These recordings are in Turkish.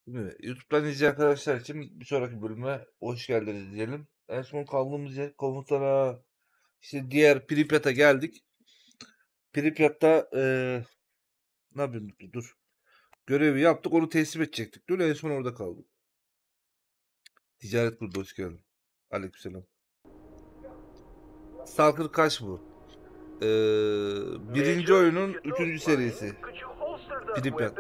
YouTube'dan izleyen arkadaşlar için bir sonraki bölüme hoş geldiniz diyelim. En son kaldığımız yer komutana işte diğer Pripyat'a geldik. Pripyat'ta ne yapayım dur. Görevi yaptık, onu teslim edecektik. Dur, en son orada kaldık. Ticaret kurdu, hoş geldin. Aleykümselam. Stalker kaç bu? Birinci oyunun 3. serisi. Pripyat.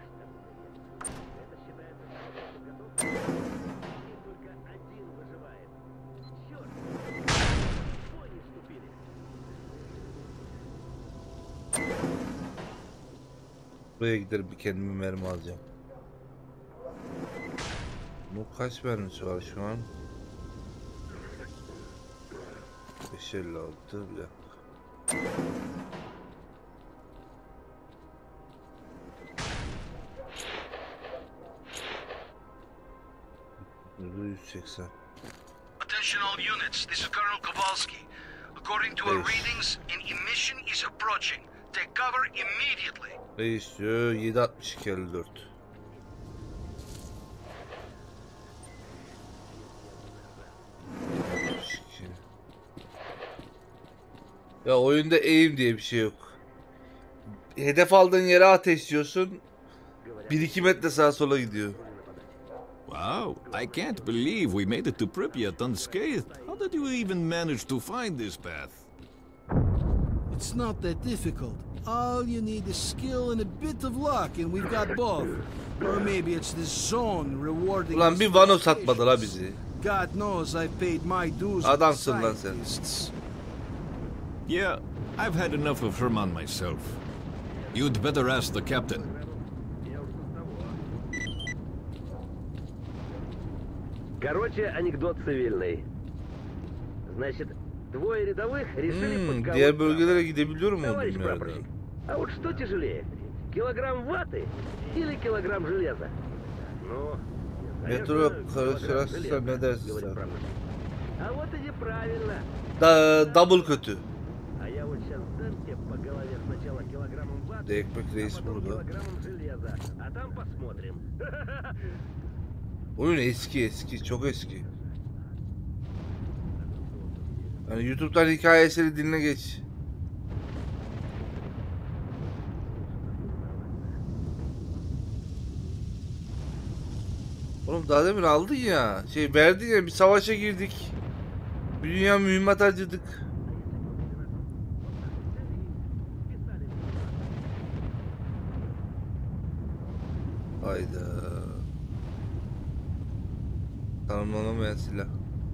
Buraya giderim, bir kendime mermi alacağım. Bu kaç mermisi var şu an? 556, bir dakika. Burada 180. Attention all units, this is Colonel Kowalski. According to our readings, an emission is approaching. Take cover immediately. Ne istiyor? 7.62.54. Ya oyunda aim diye bir şey yok. Hedef aldığın yere ateşliyorsun. 1-2 metre sağa sola gidiyor. Wow, I can't believe we made it to Pripyat unscathed. How did you even manage to find this path? It's not that difficult. All you need is skill and a bit of luck, and we've got both. Or maybe it's this zone rewarding Ulan us bir for vano our satmadı la patience. bizi. God knows I've paid my dues with Adamsın lan sen. scientists. Yeah, I've had enough of Herman myself. You'd better ask the captain. Короче, анекдот цивильный. Значит, двое рядовых решили подколоть Diğer bölgelere gidebiliyorum mu товарищ bunun yerden? прапорщик, а вот что тяжелее? Килограмм ваты или килограмм железа? Ну, Metro конечно, karıştırırsa килограмм ne железа, dersin говорит sen? прапорщик. А вот и неправильно. Double kötü. А я вот сейчас дам тебе по голове сначала килограммом ваты, De ekmek а reis потом burada. килограммом железа. А там посмотрим. Oyun eski, çok eski. Yani YouTube'dan hikayesini dinle geç. Oğlum daha demin aldın ya. Verdin ya, bir savaşa girdik. Bir dünya mühimmat harcadık. Hayda. Tanımlanamayan silah.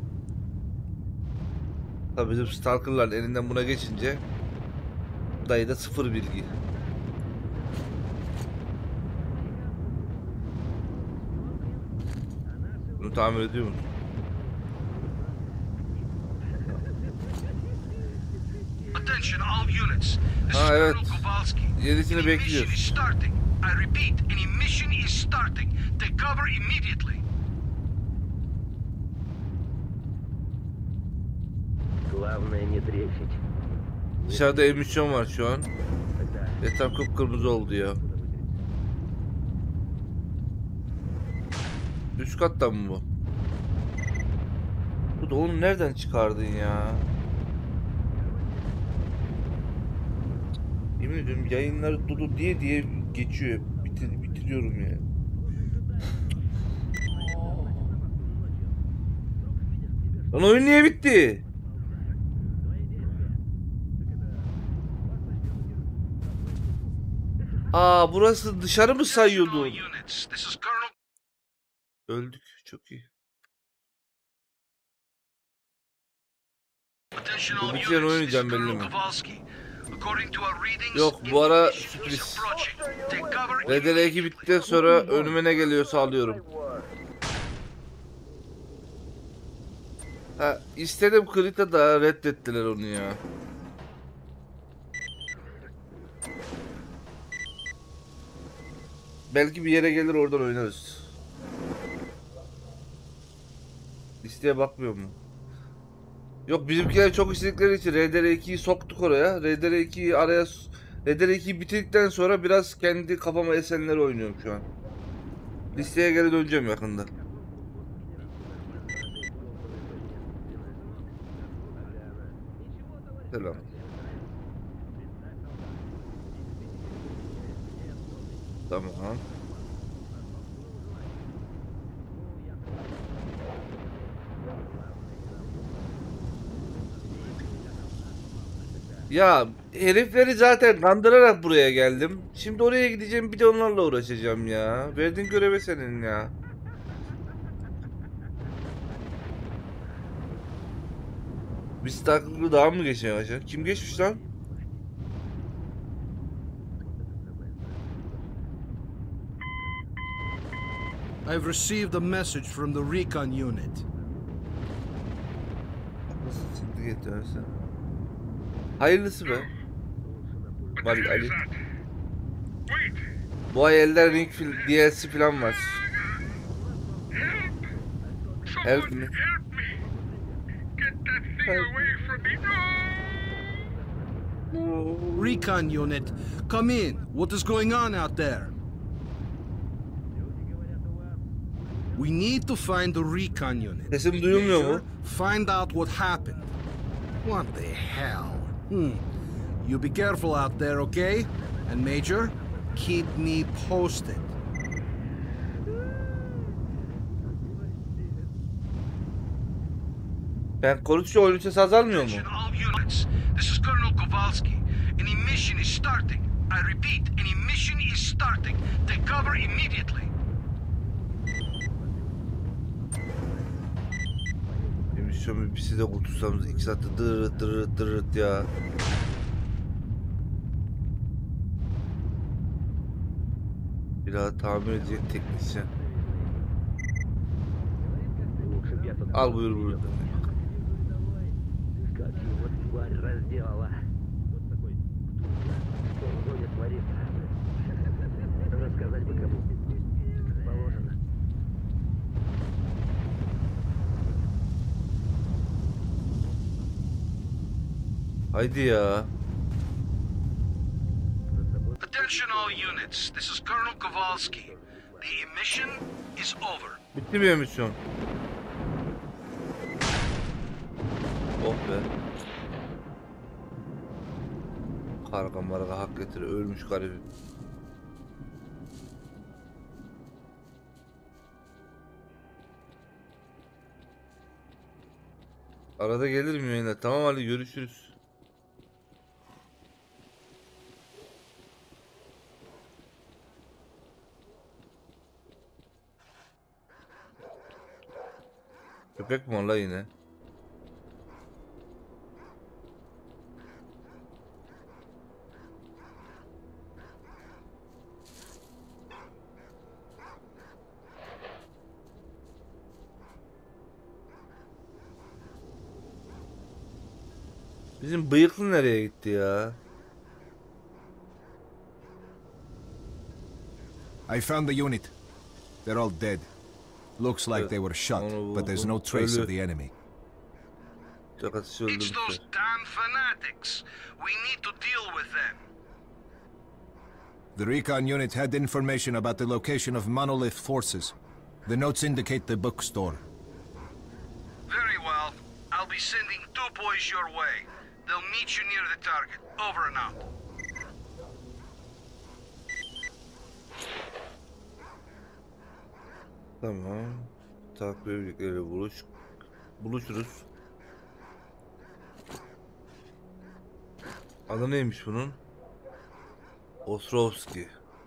Tabii bizim Stalker'ların elinden buna geçince dayıda sıfır bilgi. Bunu tamir ediyor musun? Attention all units, this is Ha evet. Colonel Kowalski. Yenisini An emission is bekliyoruz. starting. I repeat, an emission is starting. Take cover immediately. Главное не трефить. Dışarıda emisyon var şu an. Тогда Etraf kıpkırmızı oldu ya. Üst kattan mı bu? Bu da onu nereden çıkardın ya? Yemin ediyorum yayınları Dudu diye geçiyor. Bitiriyorum ya. Lan oyun niye bitti? Aa, burası dışarı mı Attention all sayıyordun? units, this is Colonel. Öldük. Çok iyi. Attention all Bir kere units, this is oynayacağım belli Colonel mi? Kowalski. According to our readings, Yok, an bu ara emission is sürpriz. approaching. Take cover RDR2 immediately. bittikten sonra önüme ne geliyorsa alıyorum. Ha, istedim Krita da reddettiler onu ya. Belki bir yere gelir, oradan oynarız. Listeye bakmıyor mu? Yok, bizimkiler çok istedikleri için RDR2'yi soktuk oraya. RDR2'yi araya... RDR2'yi bitirdikten sonra biraz kendi kafama esenleri oynuyorum şu an. Listeye geri döneceğim yakında. Selam. Tamam. Ya herifleri zaten kandırarak buraya geldim. Şimdi oraya gideceğim, bir de onlarla uğraşacağım ya. Verdiğin göreve senin ya. Biz takımı daha mı geçmeye başladık? Kim geçmiş lan? I've received a message from the recon unit. Nasıl çıktı getirirsen? Hayırlısı be. Var Ali. Wait! Bu ay Elden Ring DLC falan var. Help me. Help me! Get that thing Help. away from me! No! Recon unit, come in. What is going on out there? We need to find the recon unit. Sesim duyulmuyor mu? Find out what happened. What the hell? You be careful out there, okay? And Major, keep me posted. Ben konuşunca oyun sesi azalmıyor mu? Attention all units. This is Colonel Kowalski. An emission is starting. I repeat, an emission is starting. Take cover immediately. Emisyon bir de kurtulsamız 2 saatte dırırt dırırt dırırt ya. Bir daha tamir edecek teknisyen. Al buyur burada. Как его тварь разделала. Что в зоне творится? Рассказать бы кому. Положено. Haydi ya. Attention all units. This is Colonel Kowalski. The emission is over. Bitti mi emisyon? Oh be. Karga marga hak getire. Ölmüş garibim. Arada gelirim yine. Tamam Ali, görüşürüz. Köpek mi var la yine? Bizim bıyıklı nereye gitti ya? I found the unit. They're all dead. Looks like they were shot, but there's no trace of the enemy. Çakası It's öldürmüşler. those damn fanatics. We need to deal with them. The recon unit had information about the location of Monolith forces. The notes indicate the bookstore. Very well. I'll be sending 2 boys your way. They'll meet you near the target. Over and out. Tamam. Takip birlikleriyle buluşuruz. Adı neymiş bunun? Ostrovski.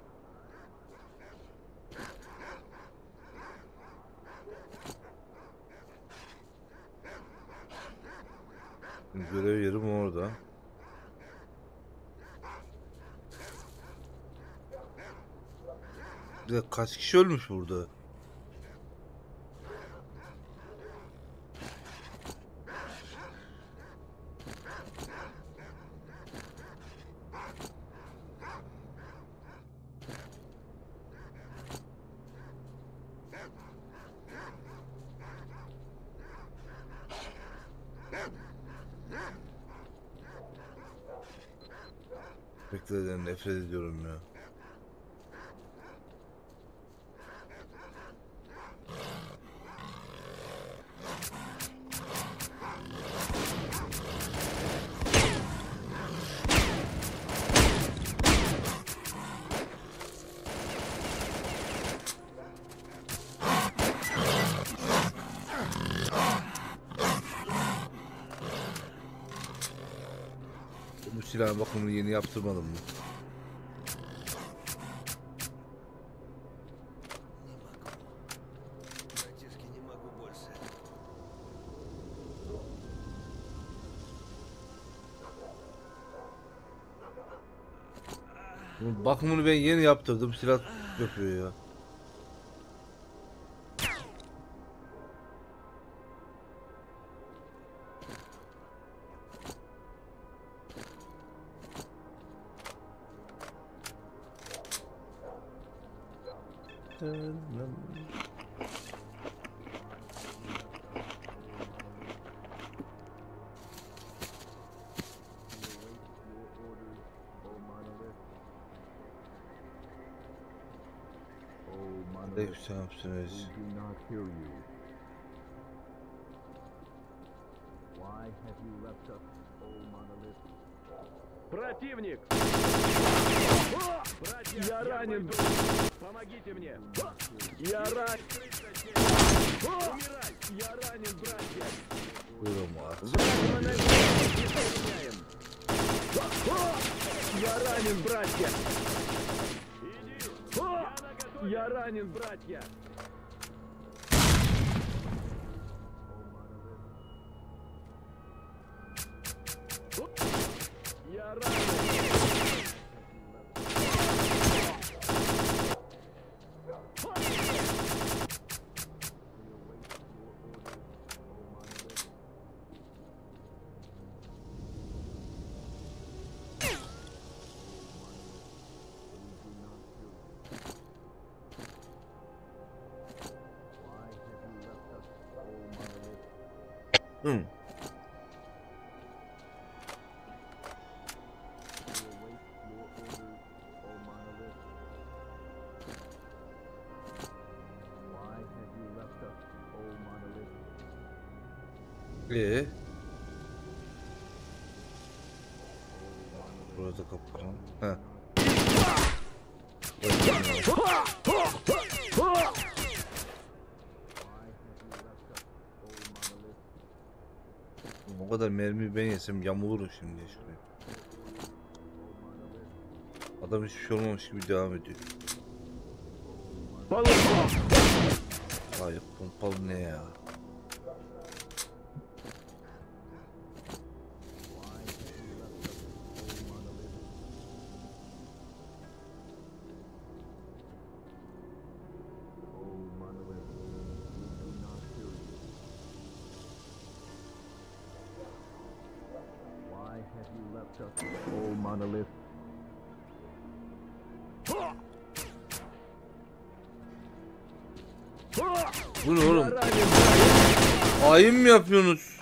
Görev yerim orada. Bir de kaç kişi ölmüş burada? Bekleden nefret ediyorum ya. silahın bakımını yeni yaptırmadım mı? Bunun bakımını ben yeni yaptırdım. Silah yapıyor ya. Aleyküm yapsınız. Противник! Я ранен! Помогите мне! Я ранен! Умирай! Я ранен, братья! Buyurun var. Я ранен, братья! Я ранен, братья! Я ранен! Hı. Burada kapıdan. He. O kadar mermi ben yesem yamulurum şimdi şuraya. Adam hiçbir şey olmamış gibi devam ediyor. Hayır, pompalı ne ya? Oh, monolith. Bu ne oğlum? Hain mi yapıyorsunuz?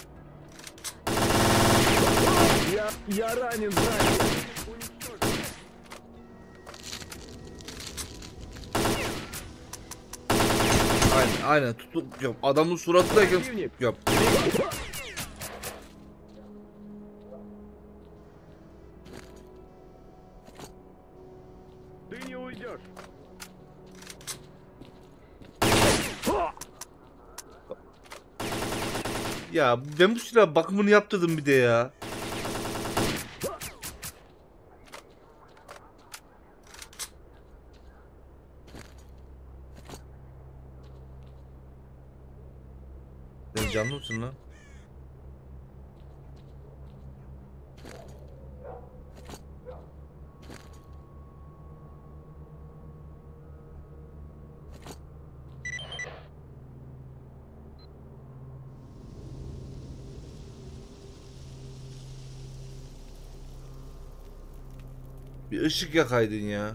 Я ранен, братья! Aynen tutup yap. Adamın suratındayken yap. Ты не уйдешь! Ya ben bu silah bakımını yaptırdım bir de ya. Sen canlı mısın lan? Bir ışık yakaydın ya.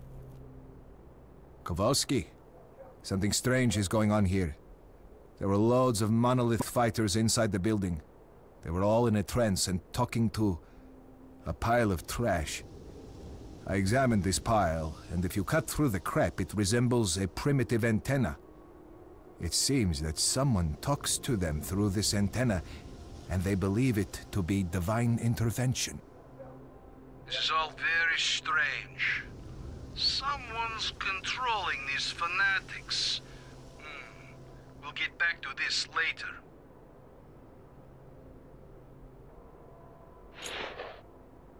Kowalski, something strange is going on here. There were loads of monolith fighters inside the building. They were all in a trance and talking to a pile of trash. I examined this pile, and if you cut through the crap, it resembles a primitive antenna. It seems that someone talks to them through this antenna, and they believe it to be divine intervention. This is all very strange. Someone's controlling these fanatics. We'll get back to this later.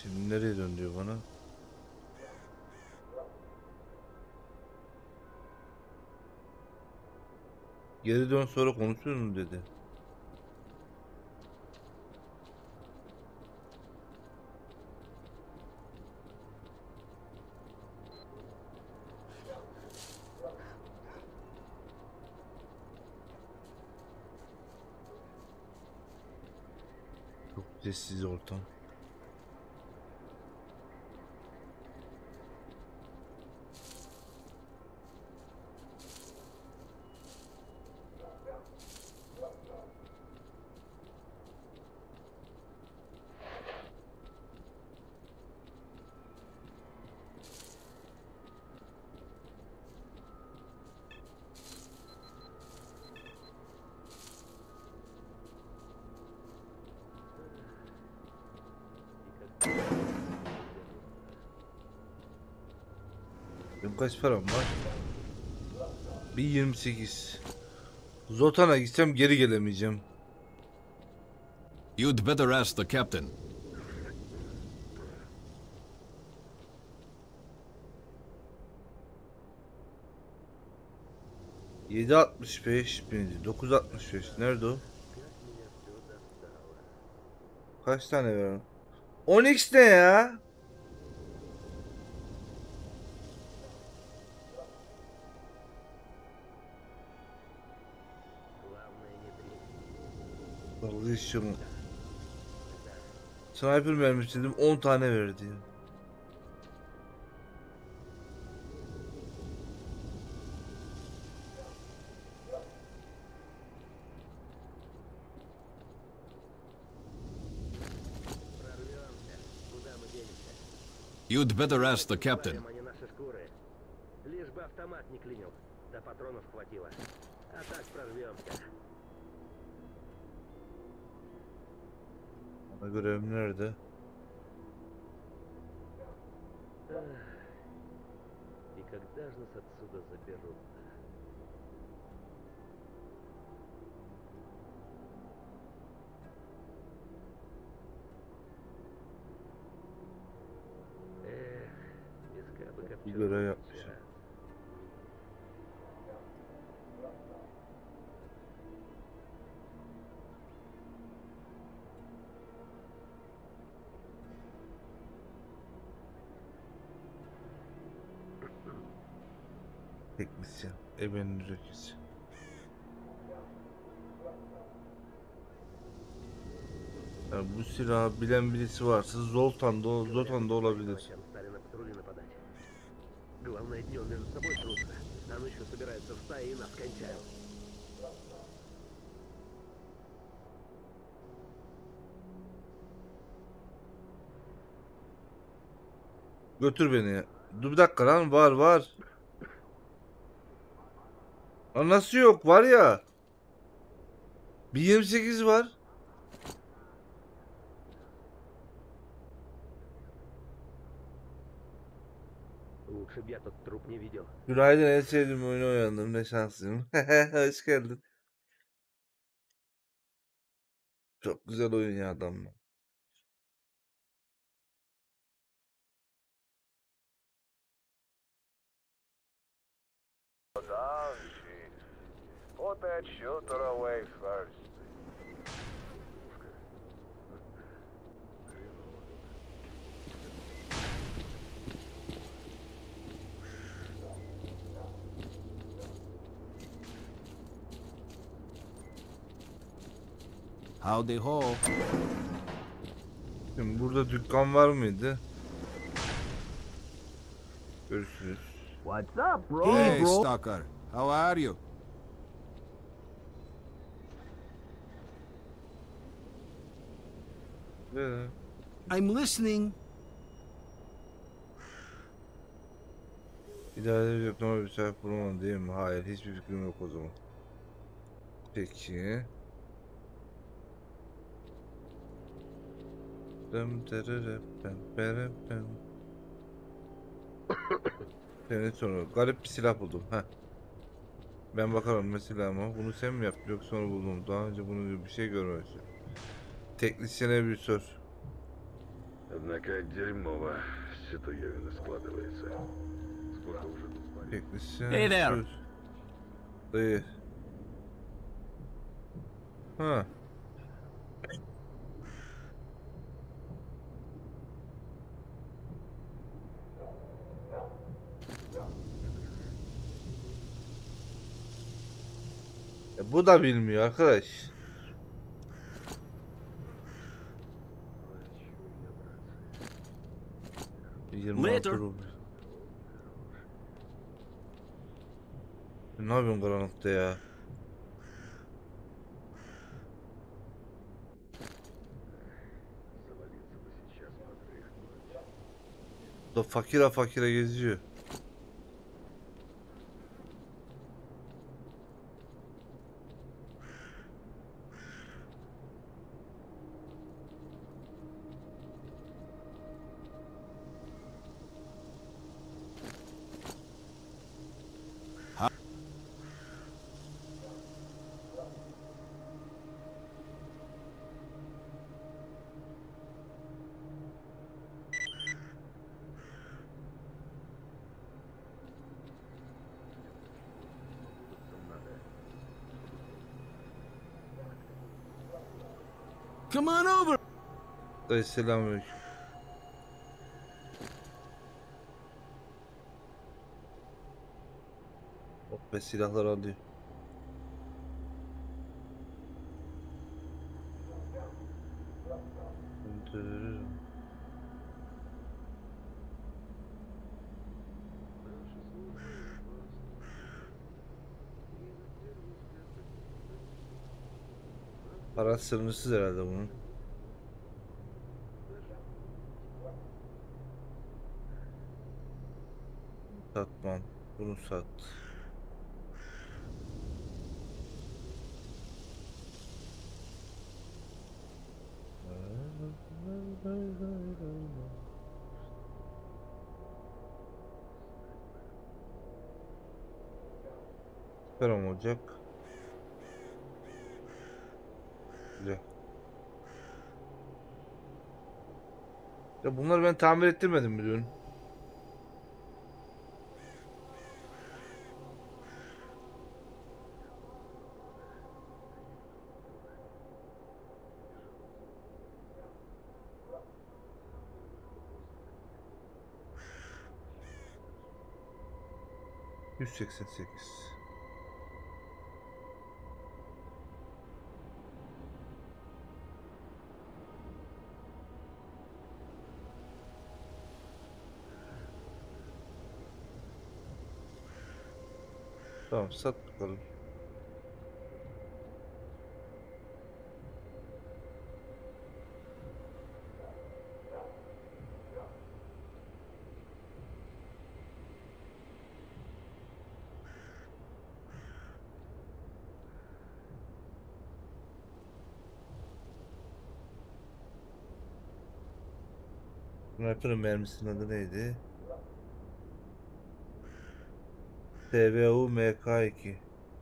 Şimdi nereye dön diyor bana. Geri dön sonra konuşuruz dedi. Çok sessiz ortam. Benim kaç param var? Bir 28. Zotan'a gitsem geri gelemeyeceğim. You'd better ask the captain. $7.65 miydi? $9.65. Nerede o? Kaç tane var? 10x ne ya? Dalga geçiyorum. Sniper mermisi dedim 10 tane verdi. You'd better ask the captain. Они наши шкуры. Лишь бы автомат не клинил, да патронов хватило. А так прорвемся. Ana görevim nerede? И когда же нас отсюда заберут-то? Эх, песка бы Bir görev копченого yapmışım. сейчас. Teknisyen. Ebenin ülkesi. Yani bu silahı bilen birisi varsa Zoltan'da olabilir. Зачем стали на патрули нападать? Главное, днем между собой трутся, а ночью собираются в стаи и нас кончают. Götür beni ya. Dur bir dakika lan, var. Lan nasıl yok, var ya. Bir 28 var. Лучше б я тот труп не видел. Günaydın, en sevdiğim oyunu oynandım, ne şanslıyım. Hoş geldin. Çok güzel oyun ya adam. Down, Chief. Put that shooter away first. Howdy ho. Şimdi burada dükkan var mıydı? Görüşürüz. What's up, bro? Hey, bro. Stalker. How are you? I'm listening. İdare edecek normal bir sayfa bulamadım değil mi? Hayır, hiçbir fikrim yok o zaman. Peki. Evet, sonra garip bir silah buldum. Heh. Ben bakarım mesela, ama bunu sen mi yaptın yoksa sonra buldum. Daha önce bunu bir şey görmemiştim. Teknisyene bir sor. Однако дерьмово с Ситуевина складывается. Сколько уже тут спали? Teknisyen. Hey there. söz. Dayı. Ha. Bu da bilmiyor arkadaş. Later. Ruble. Ne yapıyorsun karanlıkta ya? Завалиться бы сейчас подрыхнуть. Da fakire fakire geziyor. Come on over! Dayı selamünaleyküm. Oh be, silahlar alıyor. Para sınırsız herhalde bunun. Satmam. Bunu sat. Süper olacak. Güzel. Ya bunları ben tamir ettirmedim biliyorsun. %188. Tamam, sat bakalım. Sniper'ın mermisinin adı neydi? TVU MK2.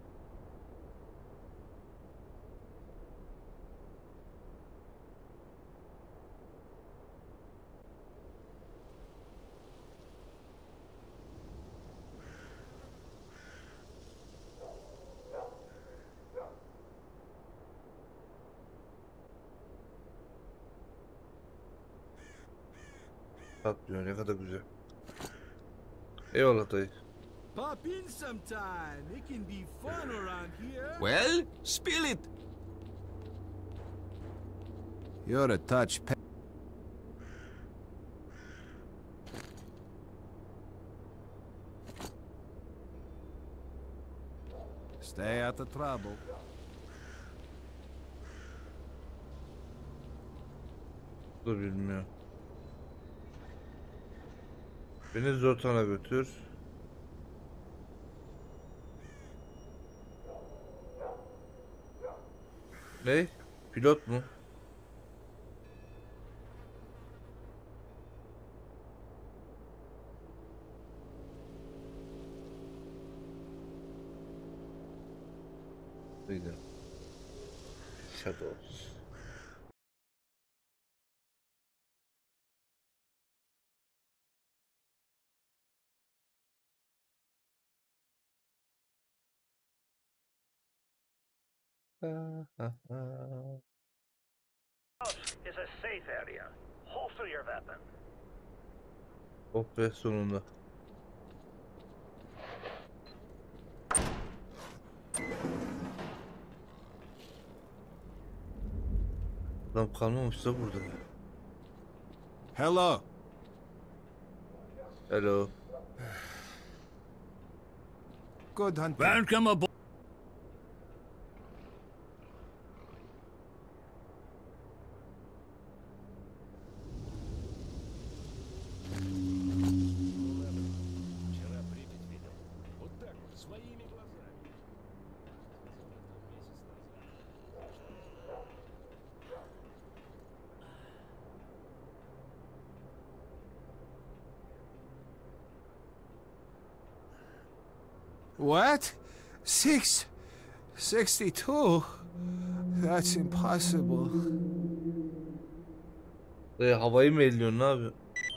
Satmıyor, ne kadar güzel. Eyvallah dayı. Pop in sometime. It can be fun around here. Well, spill it. You're a touch Stay out of trouble. Dur, bilmiyor. Beni Zotan'a götür. Ne? Pilot mu? Neydi? Shadows. Is a safe area. Holster your weapon. Oh be sonunda. Adam kalmamış da burada. Hello. Hello. Good hunting. Welcome aboard. What? 62? That's impossible. Havayı mı elliyorsun, ne yapıyorsun?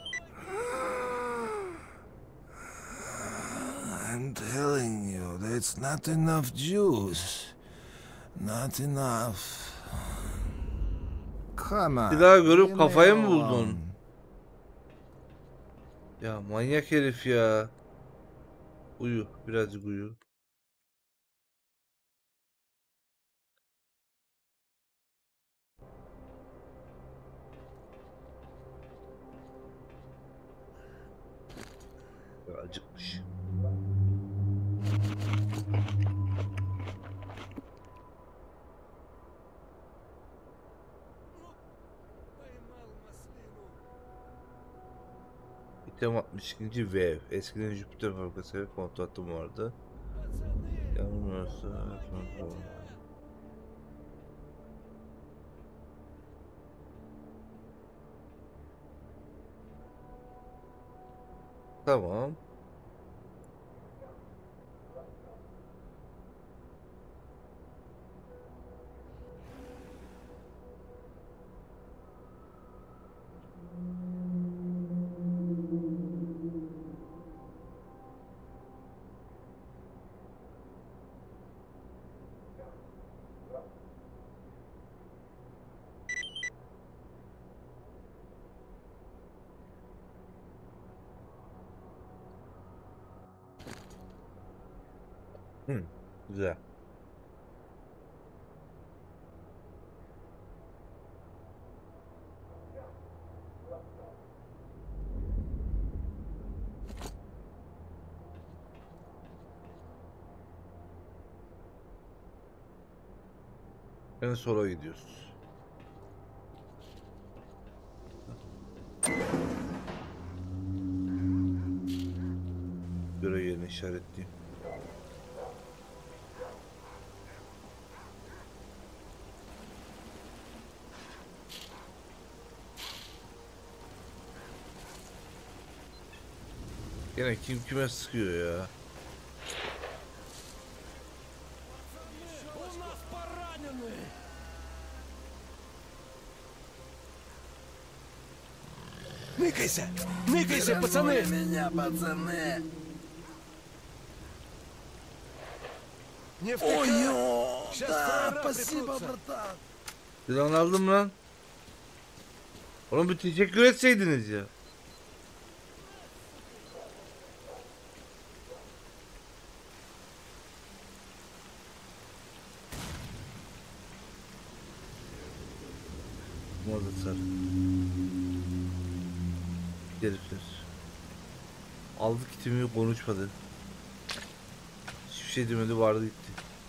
I'm telling you, that's not enough juice. Not enough. Come on. Silah görüp leave me kafayı mı alone. buldun? Ya manyak herif ya. Uyu, birazcık uyu. Ya, acıkmış. İtem 62. Wave. Eskiden Jüpiter fabrikası ve kontratım vardı. Yanılmıyorsa... Tamam. Güzel. En sola gidiyoruz. Görev yerini işaretleyeyim. Gene kim kime sıkıyor ya. Ныкайся! Ныкайся, пацаны! Меня, пацаны! Ой, да, спасибо, братан! Silahını aldım lan. Oğlum bir teşekkür etseydiniz ya. Orada sarı. Herifler. Aldı kitimi, konuşmadı. Hiçbir şey demedi, vardı gitti.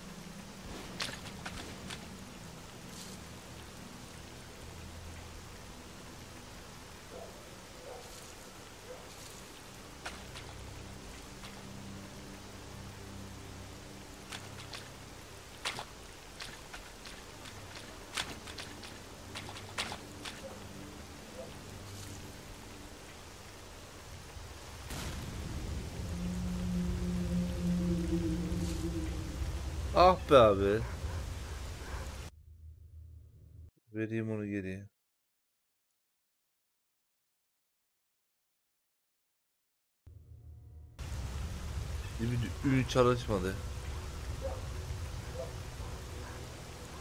Ah be abi. Vereyim onu geriye. Bir ürün çalışmadı.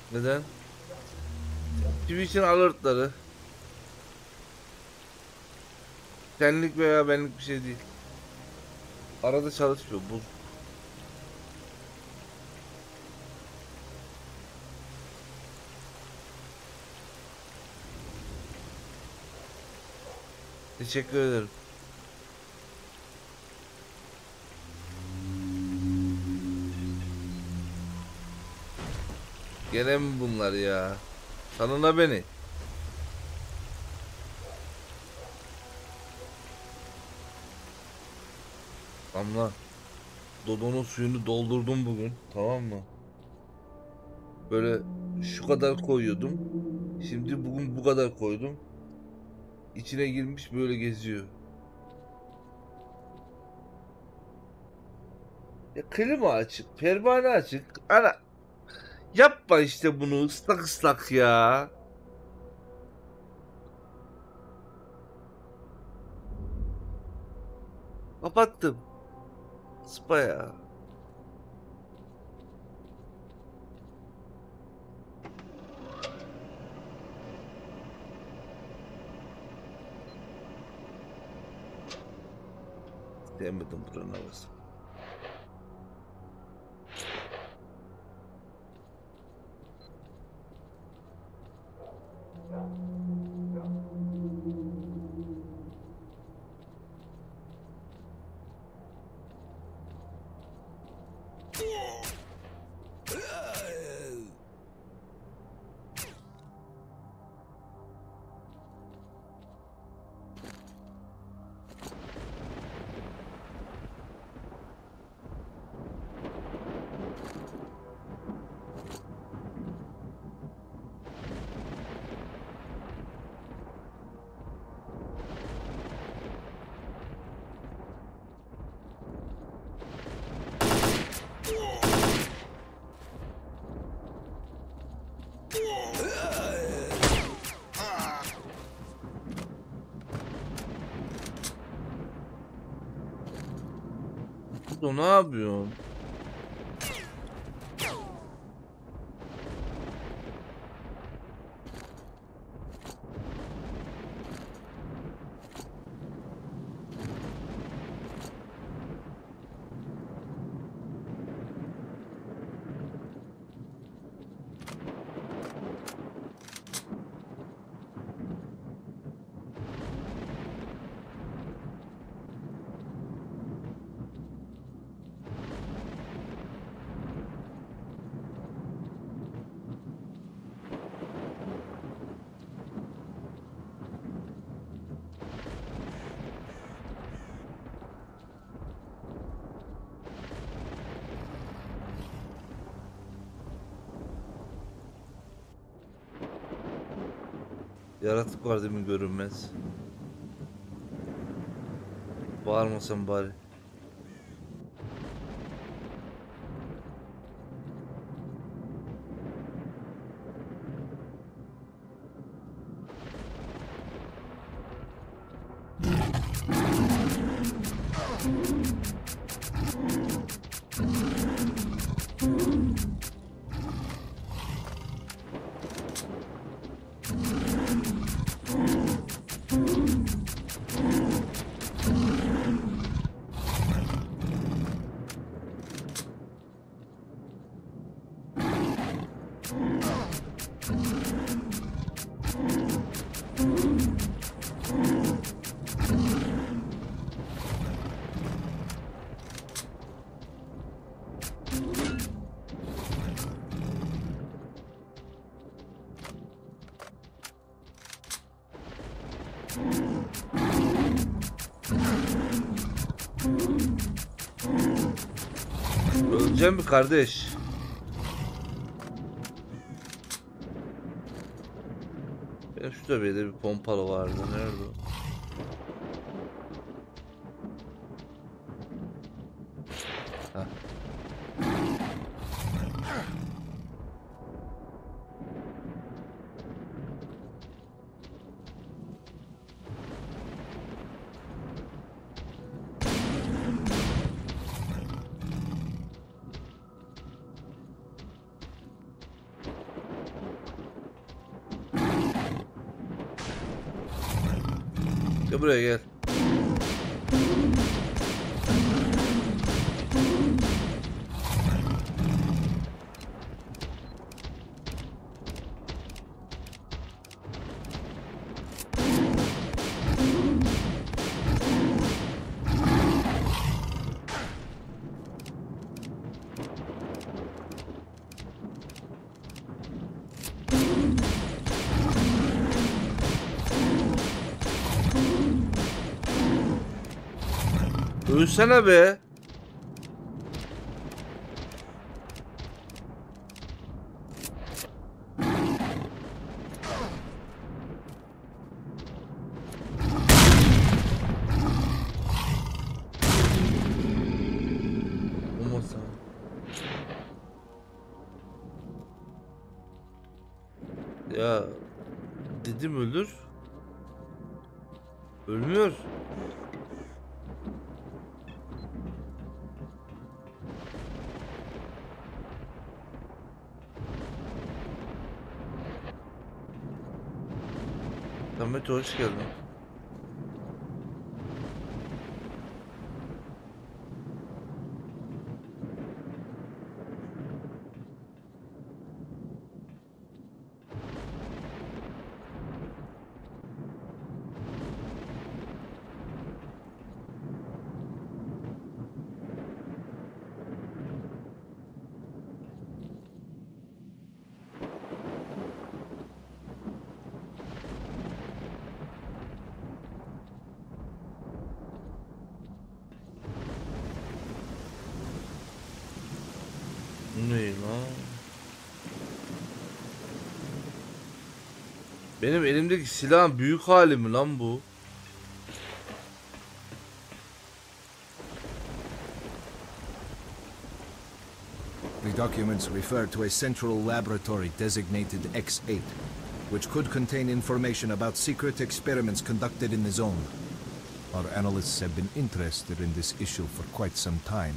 Neden? Twitch'in alertları. Senlik veya benlik bir şey değil. Arada çalışmıyor. Bu teşekkür ederim. Gene mi bunlar ya? Tanına beni. Damla. Dodonun suyunu doldurdum bugün. Tamam mı? Böyle şu kadar koyuyordum. Şimdi bugün bu kadar koydum. İçine girmiş böyle geziyor. Ya klima açık, pervane açık. Ana yapma işte bunu ıslak ıslak ya. Kapattım. Spa ya. Sevmedim buranın havası. Burada ne yapıyorsun? Yaratık var değil mi görünmez? Bağırmasam bari. Öleceğim mi kardeş? Benim şu tövbede bir pompalı vardı. Nerede o? Heh. Gel buraya gel. Ölsene be. Olmazsa. Ya dedim ölür. Ölmüyor. Samet hoş geldin. Ne lan? Benim elimdeki silahın büyük hali mi lan bu? The documents refer to a central laboratory designated X8, which could contain information about secret experiments conducted in the zone. Our analysts have been interested in this issue for quite some time.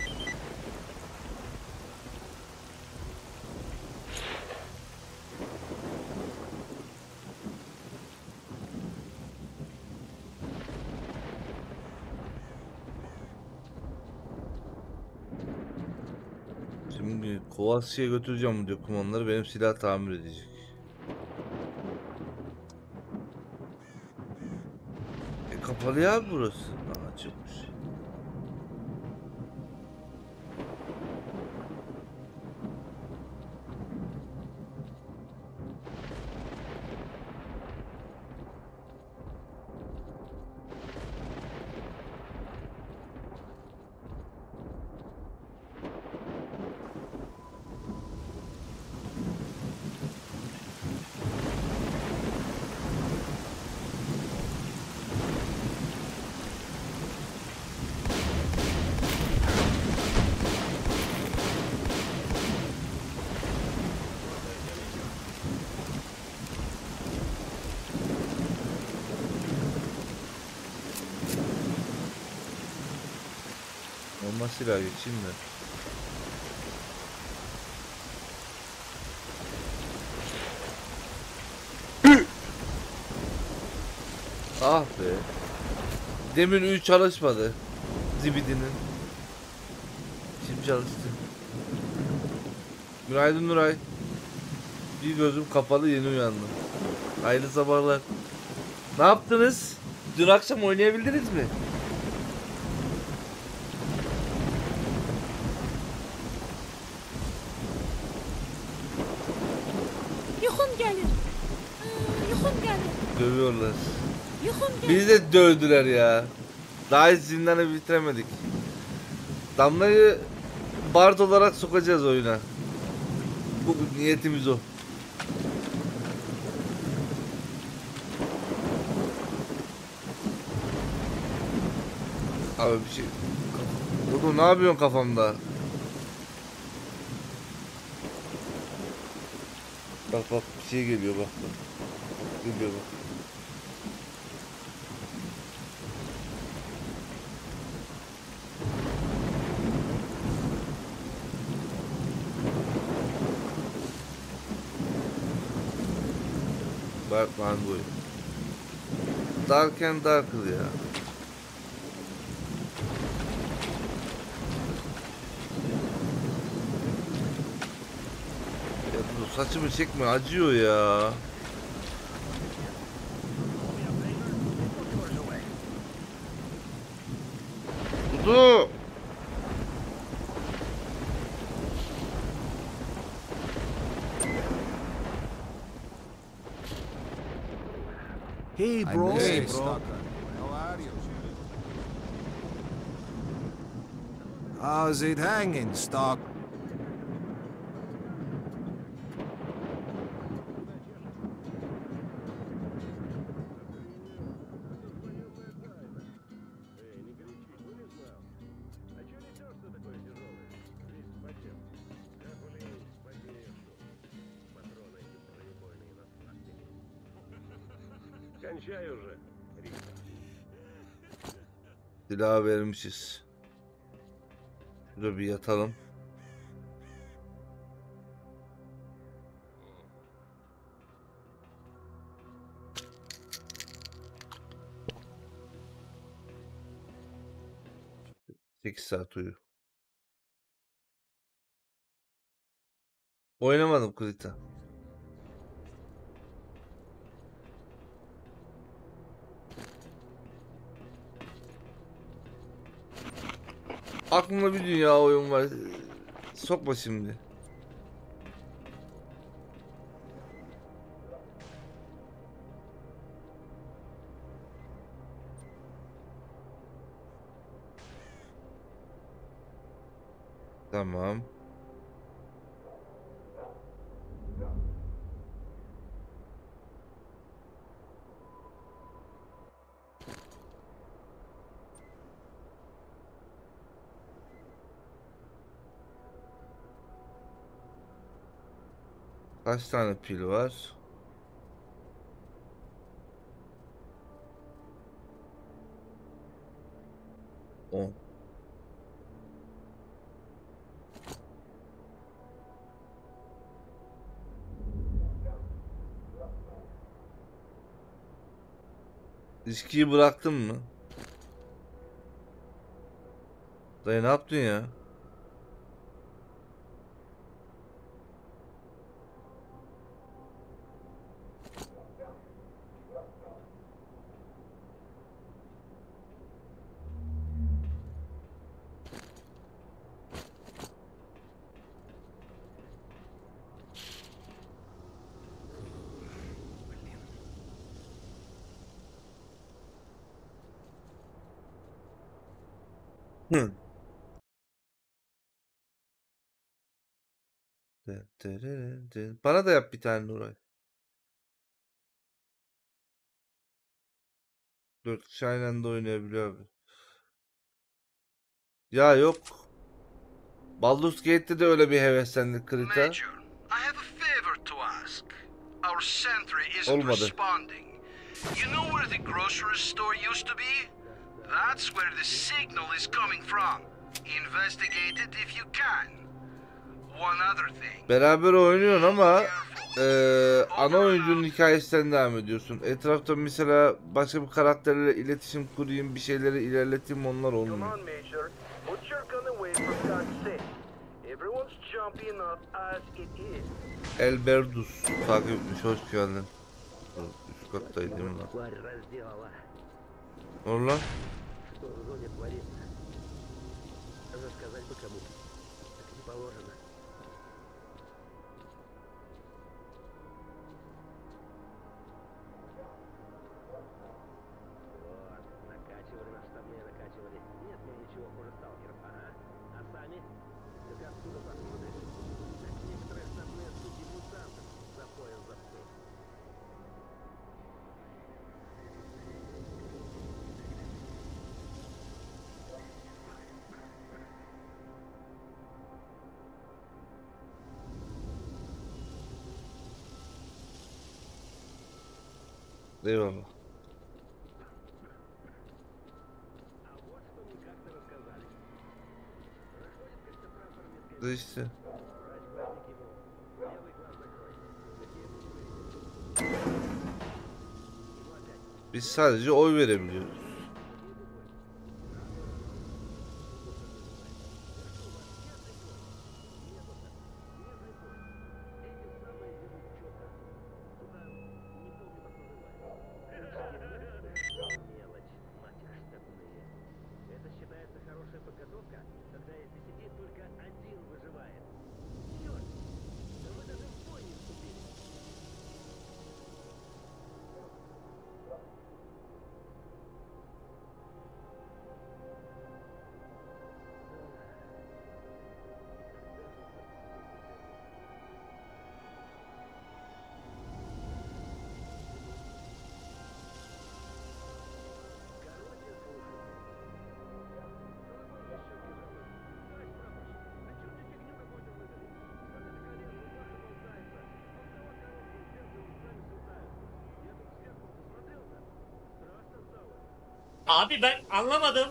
Şimdi Kovalya'ya götüreceğim bu dokümanları, benim silah tamir edecek. Kapalı ya burası. Aa, çıkmış. Normal silah geçeyim de. Ah be. Demin 3 çalışmadı. Zibidinin. Şimdi çalıştı. Günaydın Nuray. Bir gözüm kapalı, yeni uyandım. Hayırlı sabahlar. Ne yaptınız? Dün akşam oynayabildiniz mi? Yuxum gəlir. Yuxum gəlir. Dövüyorlar. Yuxum gəlir. Bizi de dövdüler ya. Daha hiç zindanı bitiremedik. Damla'yı bard olarak sokacağız oyuna. Bu niyetimiz o. Abi bir şey... Oğlum ne yapıyorsun kafamda? Bak bak bir şey geliyor bak bak. Geliyor bak. Bak ben bu. Dark and Darker ya. Ya dur, saçımı çekme, acıyor ya. Dudu. Hey, bro. Hey, bro. How's it hanging, Stock? Кончай уже, Рита. Silah vermişiz. Şurada bir yatalım. Sekiz saat uyu. Oynamadım Krita. Aklımda bir dünya oyun var. Sokma şimdi. Tamam. Kaç tane pil var? On. İçkiyi bıraktın mı? Dayı ne yaptın ya? Hı. Bana da yap bir tane Nuray. 4 kişi aynı anda oynayabiliyor abi. Ya yok. Baldur's Gate'de de öyle bir heveslendik Krita. Major, I have a favor to ask. Our sentry isn't Olmadı. responding. You know where the grocery store used to be? That's where the signal is coming from. Investigate it if you can. One other thing. Beraber oynuyorsun ama ana oyuncunun hikayesinden devam ediyorsun. Etrafta mesela başka bir karakterle iletişim kurayım, bir şeyleri ilerleteyim, onlar Come olmuyor. on, Major. Put your gun away for God's sake. Everyone's jumping up as it is. Elberdus takip etmiş, hoş geldin. Dur, üst kattaydım lan. Тварь разделала. Ne oldu lan? Что в зоне творится? Рассказать бы кому. Так не положено. Вот, накачивали нас штабные, накачивали. Нет мне ничего хуже сталкеров, ага. А сами? Ты откуда посмотришь? Так некоторые штабные суки мутантов за пояс заткнут. Eyvallah. А вот что мне как-то рассказали. Проходит как-то прапор медкомиссии. Da işte. Врач-бабник ему. Левый глаз закрой. Такие были. И опять. Biz sadece oy verebiliyoruz. Мелочь, матерь штабные. Это считается хорошая подготовка, когда из 10 только один выживает. Черт! Да вы даже в бой не вступили. Abi ben anlamadım.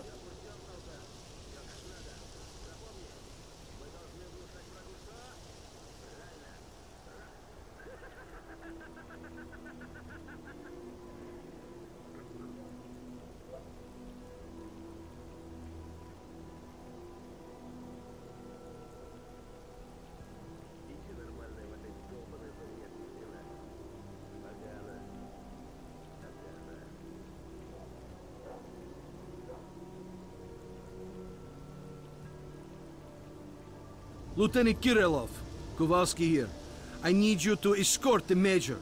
Lieutenant Kirillov, Kowalski here. I need you to escort the Major.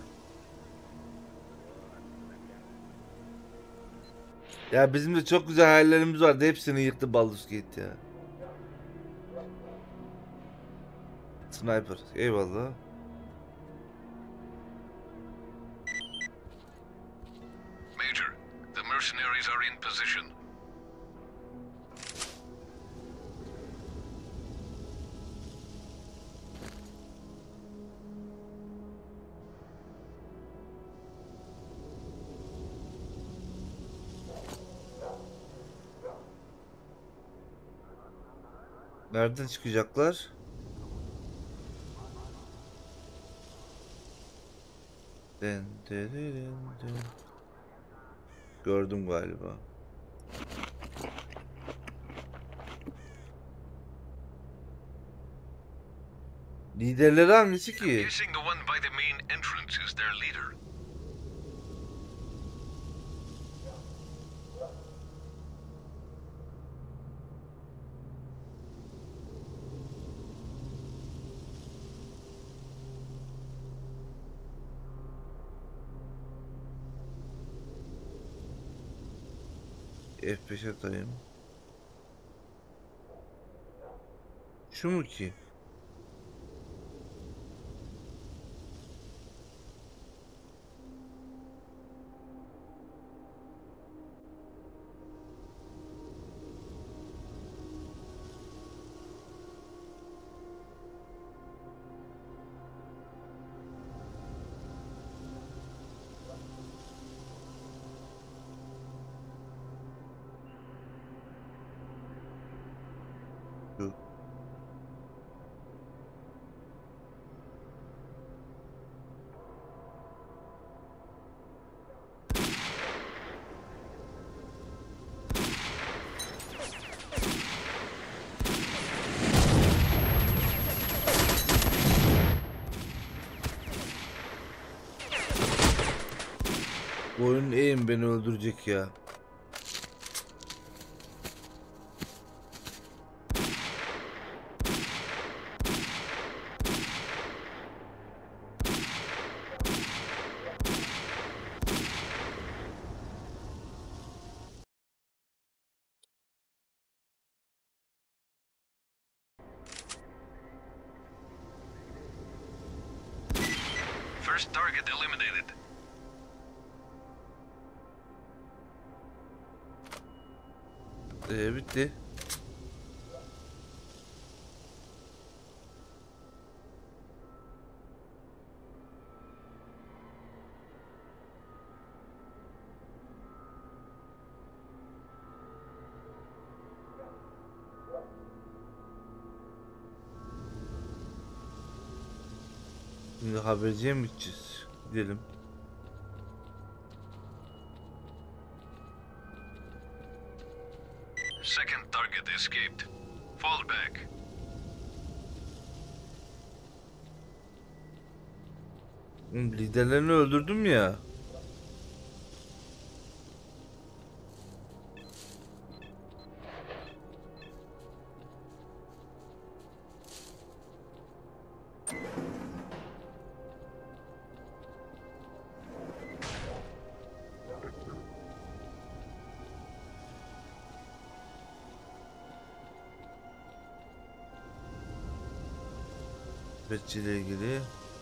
Ya bizim de çok güzel hayallerimiz vardı. Hepsini yıktı Baldur's Gate ya. Sniper. Eyvallah. Major, the mercenaries are in position. Nereden çıkacaklar? Den. Gördüm galiba. Liderleri hangisi I'm ki? guessing the one by the main entrance is their leader. F5'e atayım. Şu mu ki? Şu. Bu oyunun aim beni öldürecek ya. First target eliminated. Bitti. Şimdi haberciye mi gideceğiz? Gidelim. second target escaped. Fall back. Liderlerini öldürdüm ya. Ile ilgili.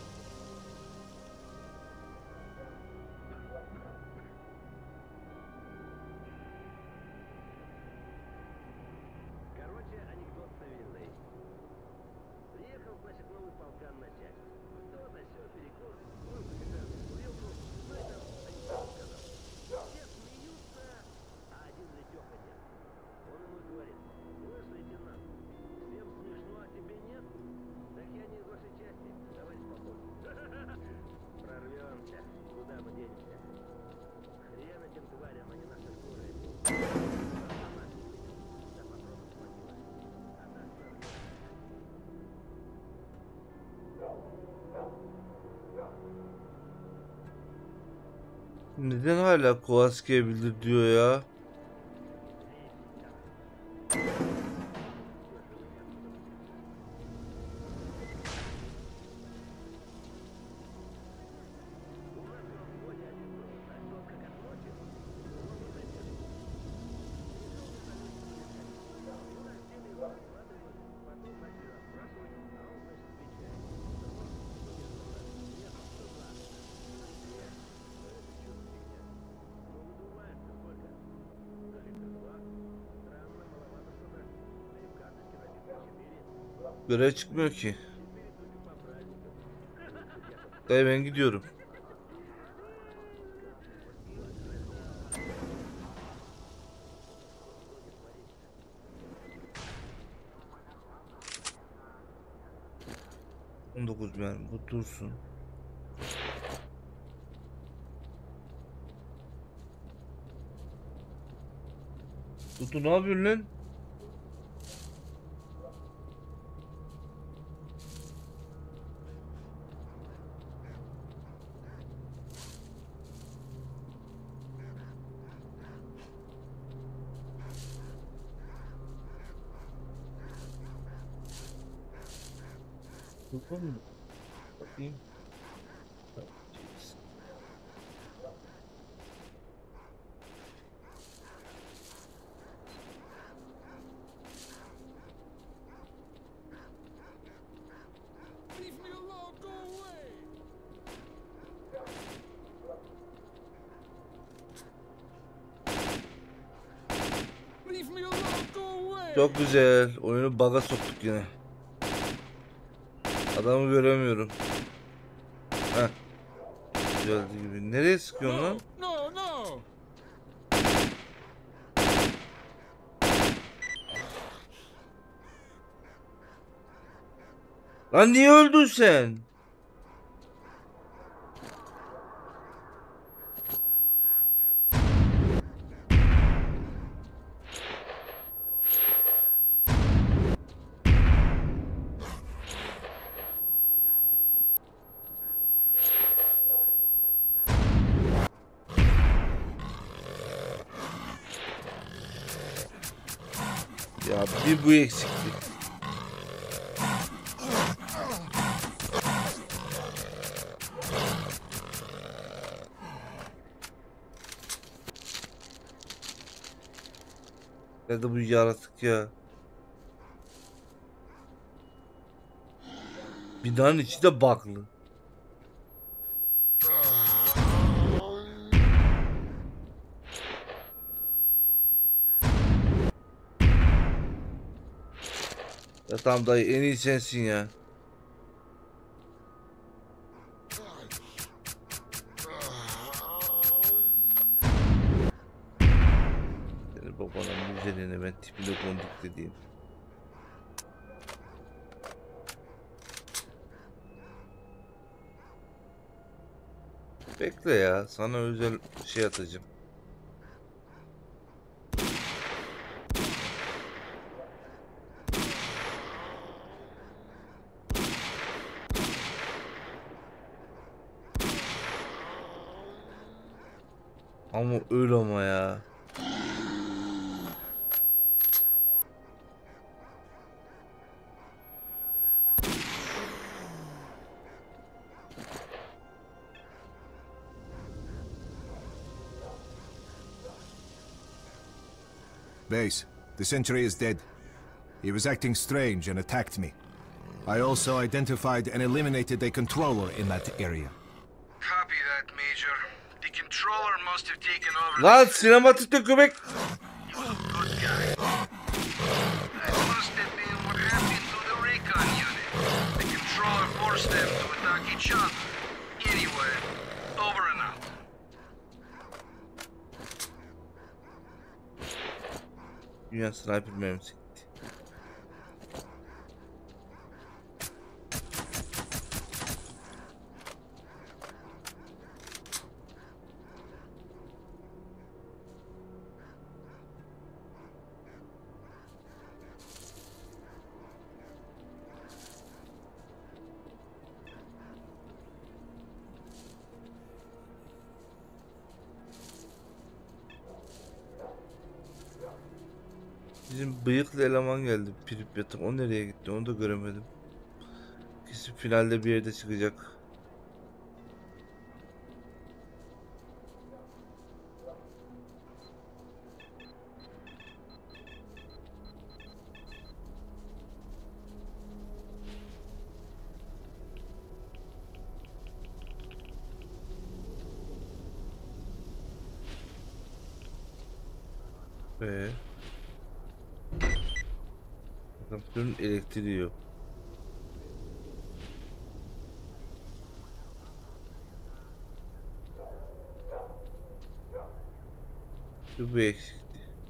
Короче, анекдот цивильный. Приехал, значит, новый полкан на часть. То-то, сё, перекур, музыка грязная, курилку, ну и там анекдот сказал. Все смеются, а один Летёха нет. Он ему и говорит: слышь, лейтенант, всем смешно, а тебе нет? Так я не из вашей части, товарищ полковник. Прорвемся, куда мы денемся? Хрен этим тварям, а не наши шкуры. Neden hala Kowalski'ye bildir diyor ya? Görev çıkmıyor ki. Dayı ben gidiyorum. Yani bu dursun. Dudu ne yapıyorsun lan? Bakayım. Leave me alone, go away! Leave me alone, go away! Çok güzel. Oyunu bug'a soktuk yine. Adamı göremiyorum. Heh. Güzeldi gibi. Nereye sıkıyorsun lan? No, no! Lan niye öldün sen? Ya bir bu eksikti. Nerede bu yaratık ya? Binanın içi de bug'lı. Ya tamam dayı, en iyi sensin ya. Seni babanın güzeline ben tipine konduk dediğim. Bekle ya, sana özel şey atacağım. Ama öyle ama ya. Base, the sentry is dead. He was acting strange and attacked me. I also identified and eliminated a controller in that area. Copy that, Major. The controller must have taken over. Lan sinematikte köpek. Good guy. That must have been what happened to the recon unit. The controller forced them to attack each other. Anyway, over and out. Dünya sniper mermisi. Bizim bıyıklı eleman geldi Pripyat'a. O nereye gitti? Onu da göremedim. Kesin finalde bir yerde çıkacak. Ve Kaptörün elektriği yok. Bu eksikti.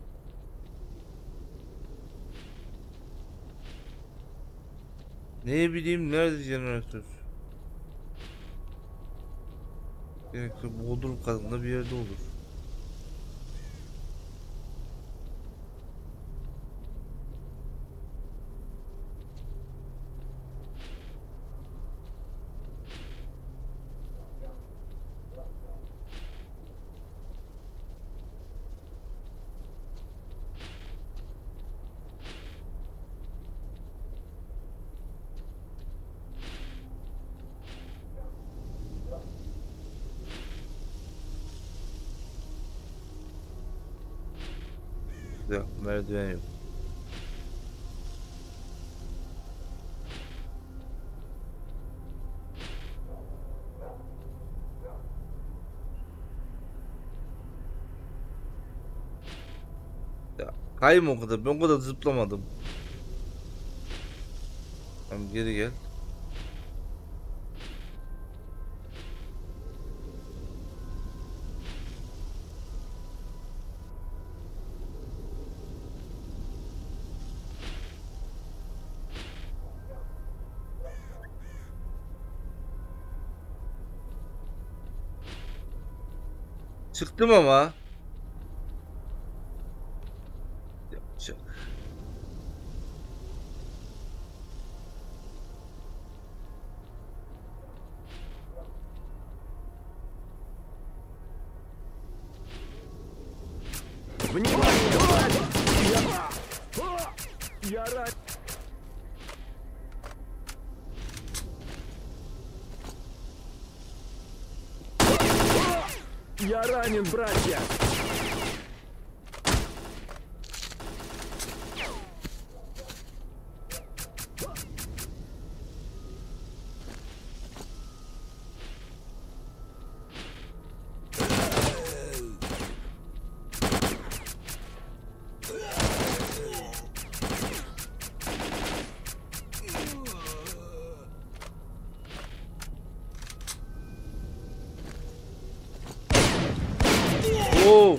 Ne bileyim nerede jeneratör? Jeneratör Bodrum katında bir yerde olur. Yok, merdiven yok. Ya kayma o kadar. Ben o kadar zıplamadım. Tamam geri gel. Çıktım ama. Yapacak. Я ранен, братья! Oo.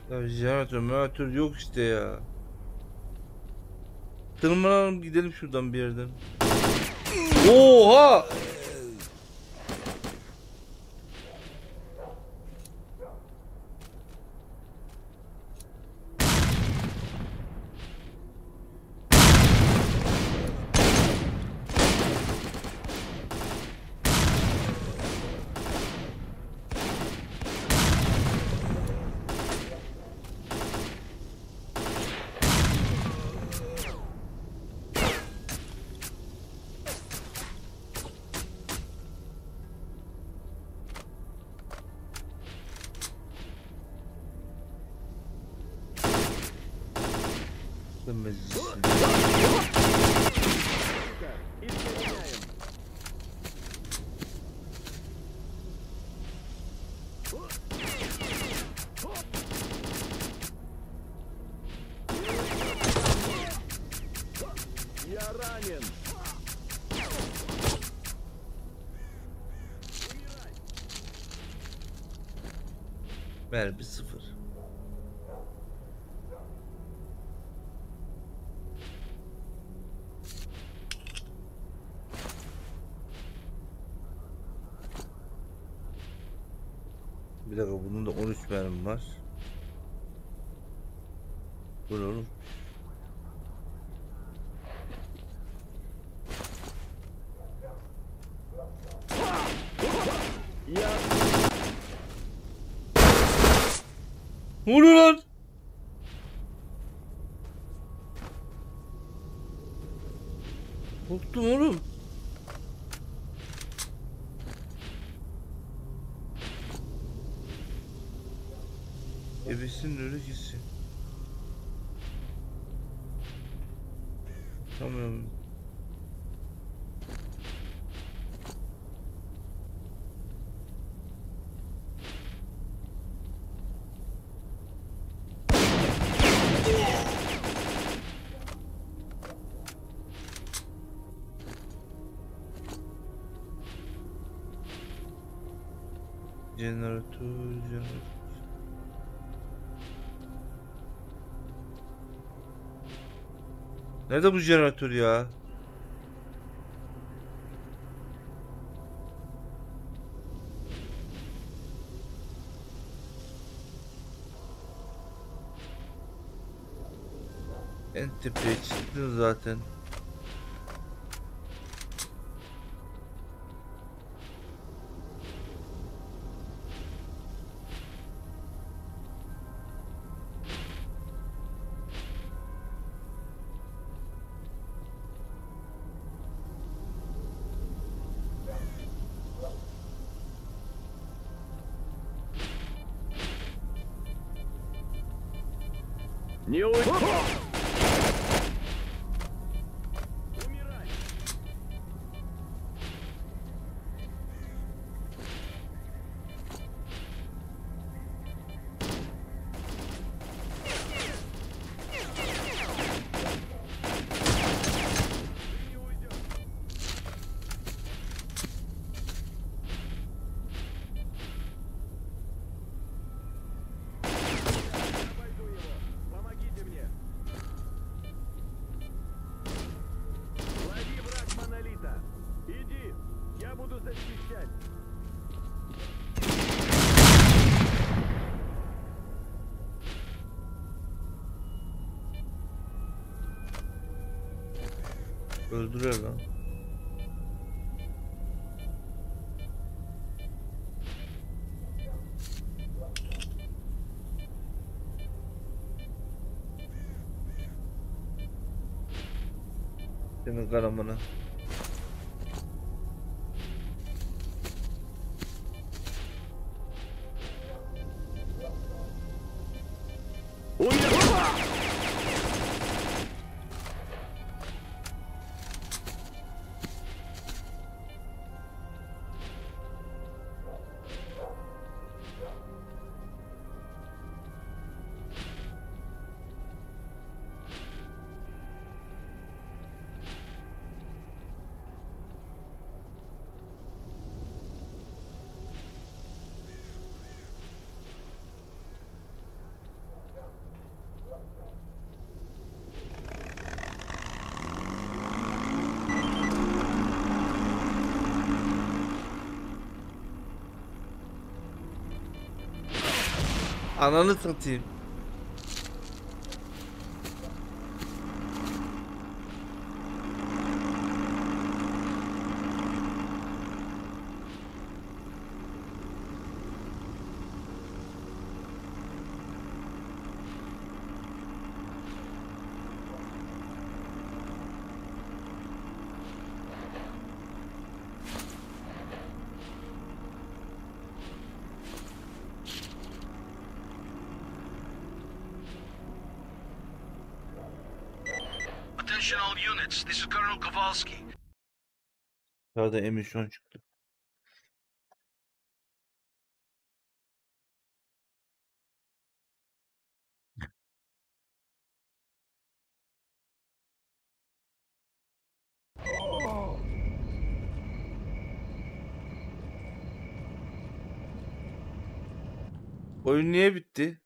Ya jeneratör yok işte ya. Tırmanalım gidelim şuradan bir yerden. Oha! Я ранен! Mermi 0. Bir dakika, bunun da 13 mermi var. Bu ne oğlum? Ne oluyor lan? Korktum oğlum. Ebesin öyle gitsin. Tamam. Jeneratör. Nerede bu jeneratör ya? En tepeye çıktın zaten. Не уйди! Помогите мне! Лови враг монолита! Иди! Я буду защищать! Öldürüyor lan. Senin karamana. Ananı satayım. Attention all units, this is Colonel Kowalski. Ya da emisyon çıktı. Oyun niye bitti?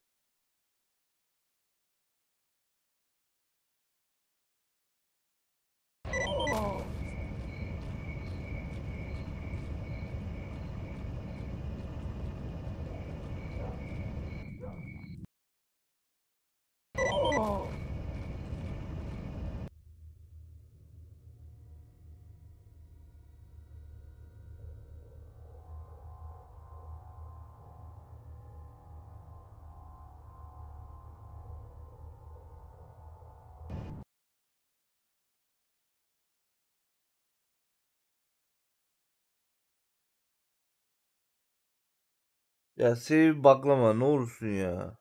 Ya save baklama ne olursun ya.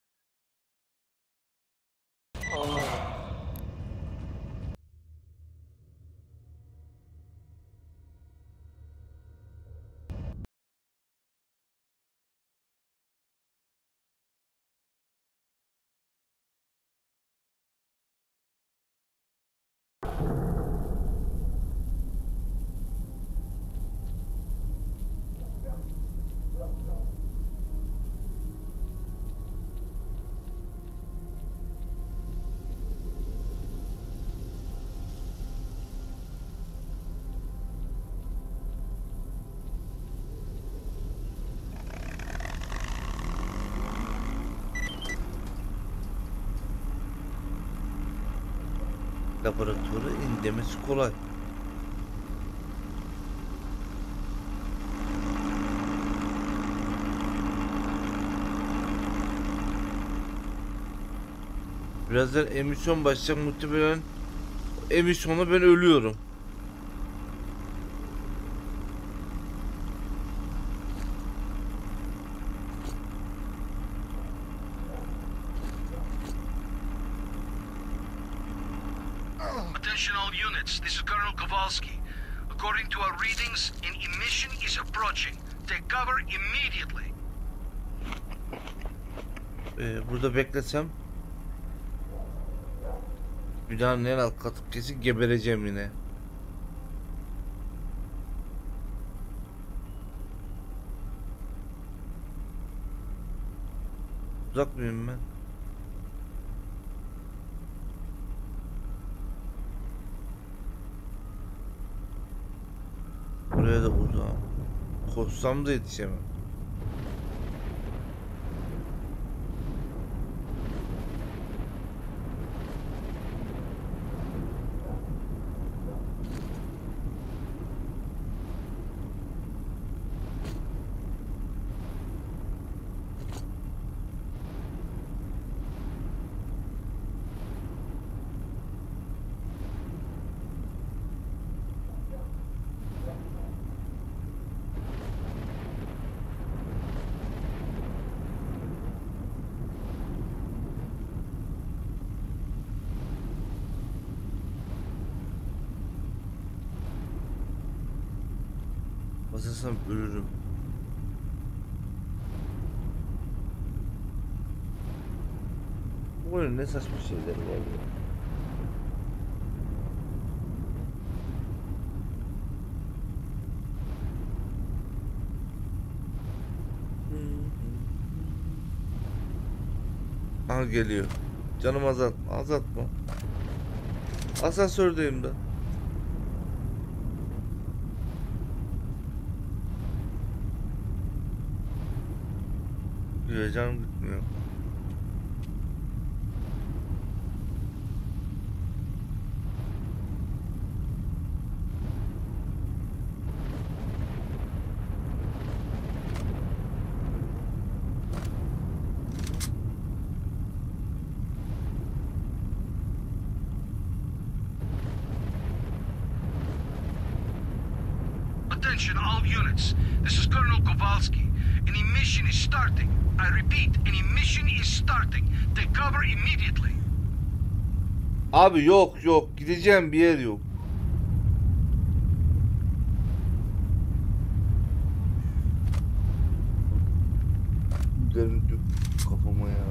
Laboratuvara indirmesi kolay. Birazdan emisyon başlayacak, muhtemelen emisyonla ben ölüyorum. Attention all units, this is Colonel Kowalski. According to our readings, an emission is approaching. Take cover immediately. Burada beklesem binanın en alt katı kesin gebereceğim yine. Uzak mıyım ben? Buraya da uzağım. Koşsam da yetişemem. Basırsam ölürüm. Bu oyunun ne saçma şeyleri var ya. Aha geliyor. Canım azaltma. Asansördeyim de. gitmiyor, canım gitmiyor. Attention all units. This is Colonel Kowalski. An emission is starting. I repeat, an emission is starting. Take cover immediately. Abi yok gideceğim bir yer yok. Döndük kafama ya.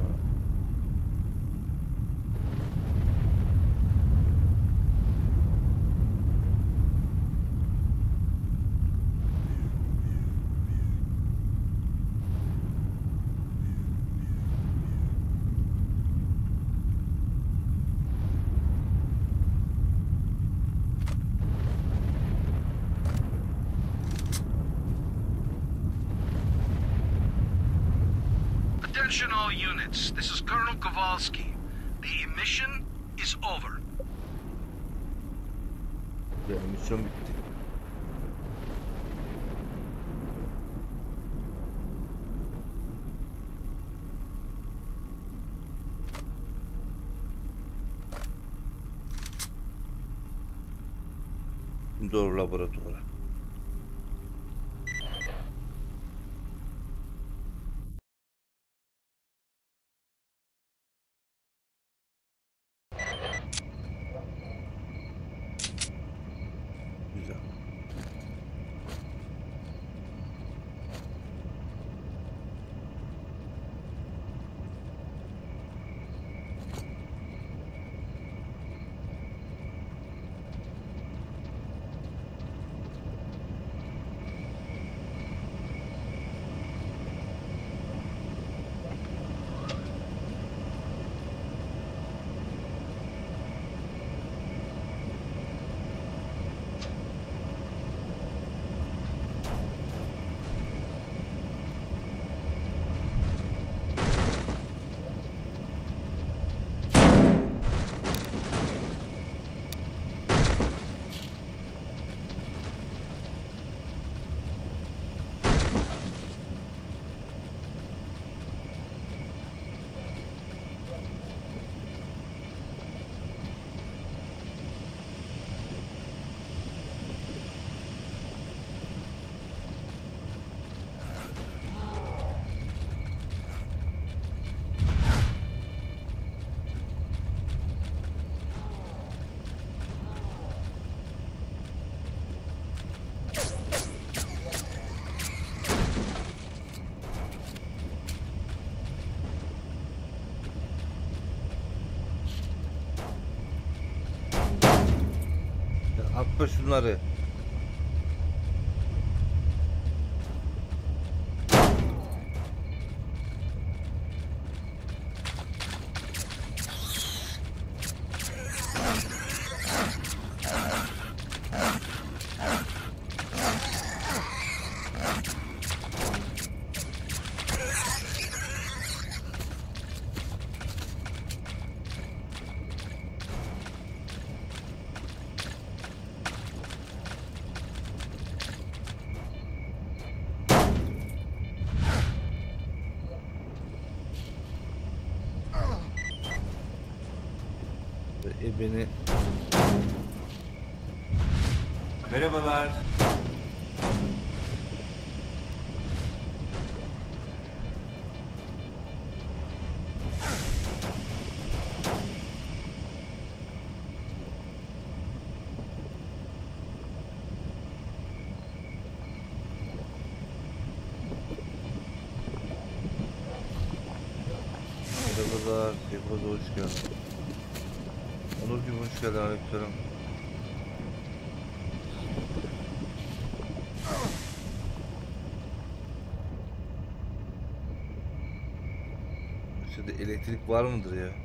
Attention all units. This is Colonel Kowalski. The emission is over. Ya misyon bitti. Doğru laboratuvara. Güzel. Atma şunları. Beni Merhabalar. merhabalar. Hepinize hoş geldin. Onurcuğum hoş geldin. Aleykümselam. Şimdi elektrik var mıdır ya?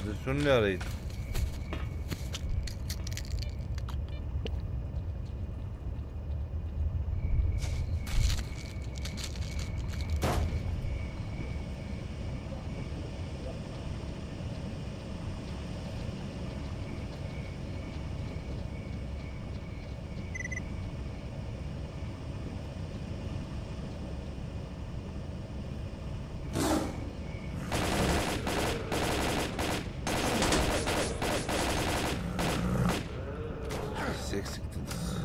Radyasyonu ne arayın? Eksiktiniz.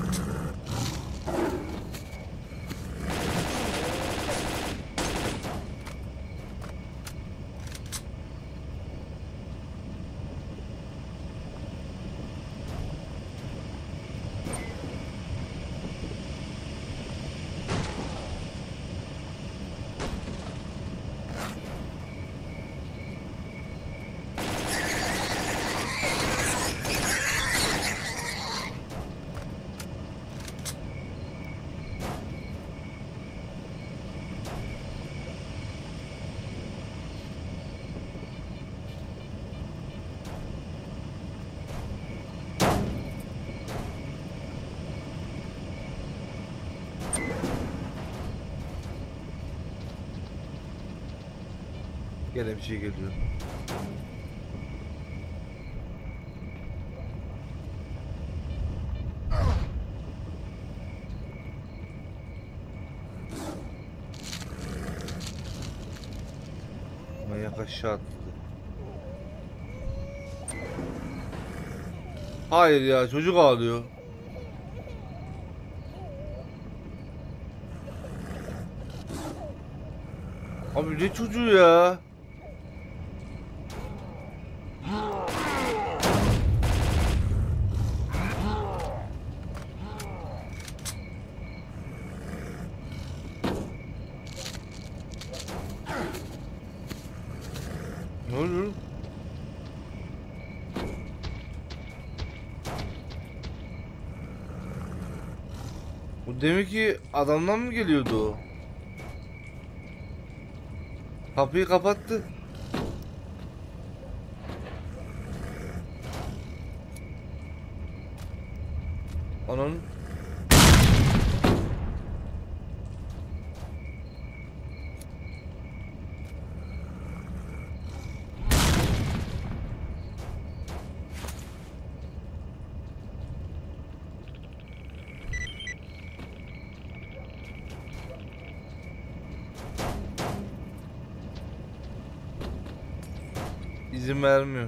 Gene bir şey geliyor. Manyak aşağı atladı. Hayır ya, çocuk ağlıyor. Abi ne çocuğu ya? Ne oluyor? Bu demek ki adamdan mı geliyordu o? Kapıyı kapattı. Ananın. İzin vermiyor.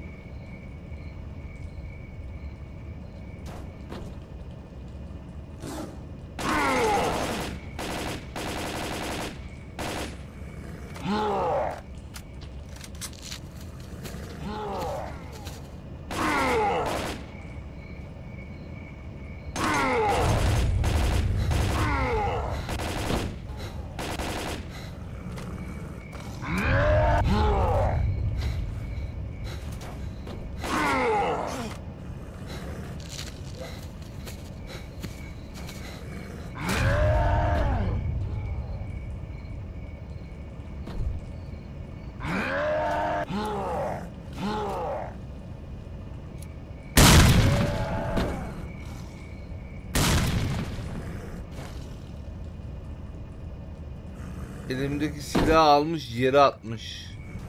Elimdeki silahı almış yere atmış.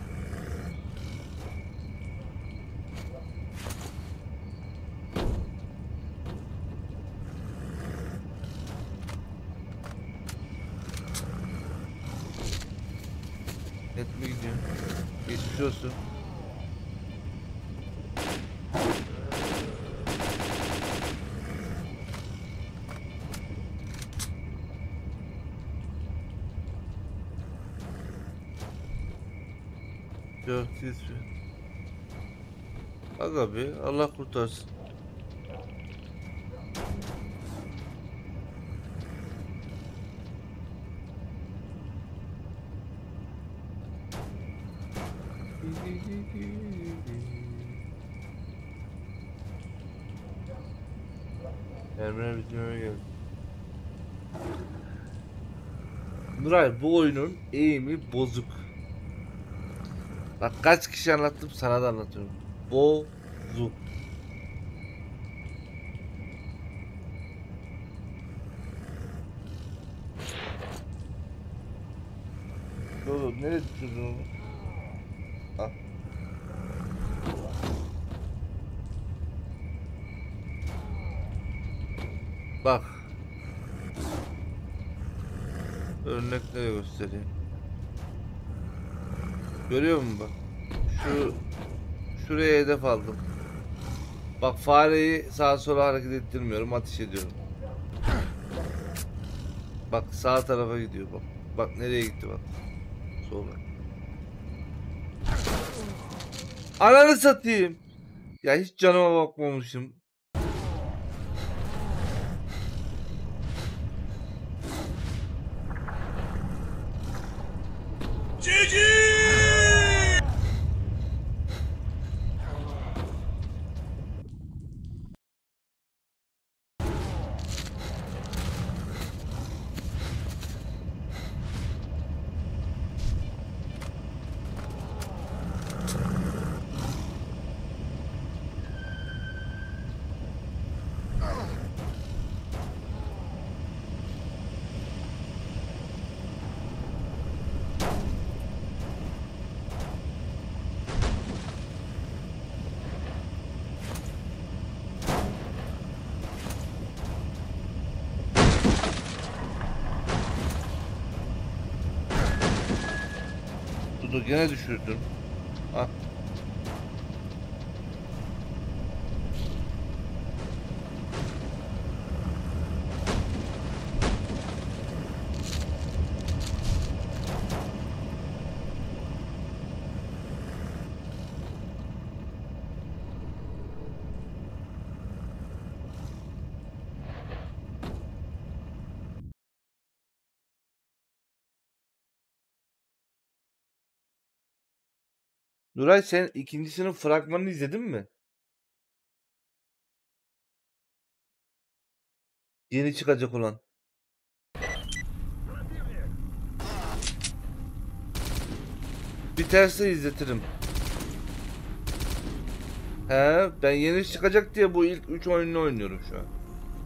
Net mi gidiyor? Geçmiş olsun. Yok siz. Aga be, Allah kurtarsın. Ermene bitmeme geldi. Nuray, bu oyunun eğimi bozuk. Bak kaç kişi anlattım, sana da anlatıyorum. Bozuk. Oğlum nereye düşürdün onu? Al. Bak. Örneklere göstereyim. Görüyor musun bak? Şuraya hedef aldım. Bak fareyi sağa sola hareket ettirmiyorum, ateş ediyorum. Bak sağ tarafa gidiyor bak. Bak nereye gitti bak. Sola. Ananı satayım. Ya hiç canıma bakmamışım. Dur gene düşürdün. Ah. Nuray sen ikincisinin fragmanını izledin mi? Yeni çıkacak olan. Biterse izletirim. He, ben yeni çıkacak diye bu ilk 3 oyununu oynuyorum şu an.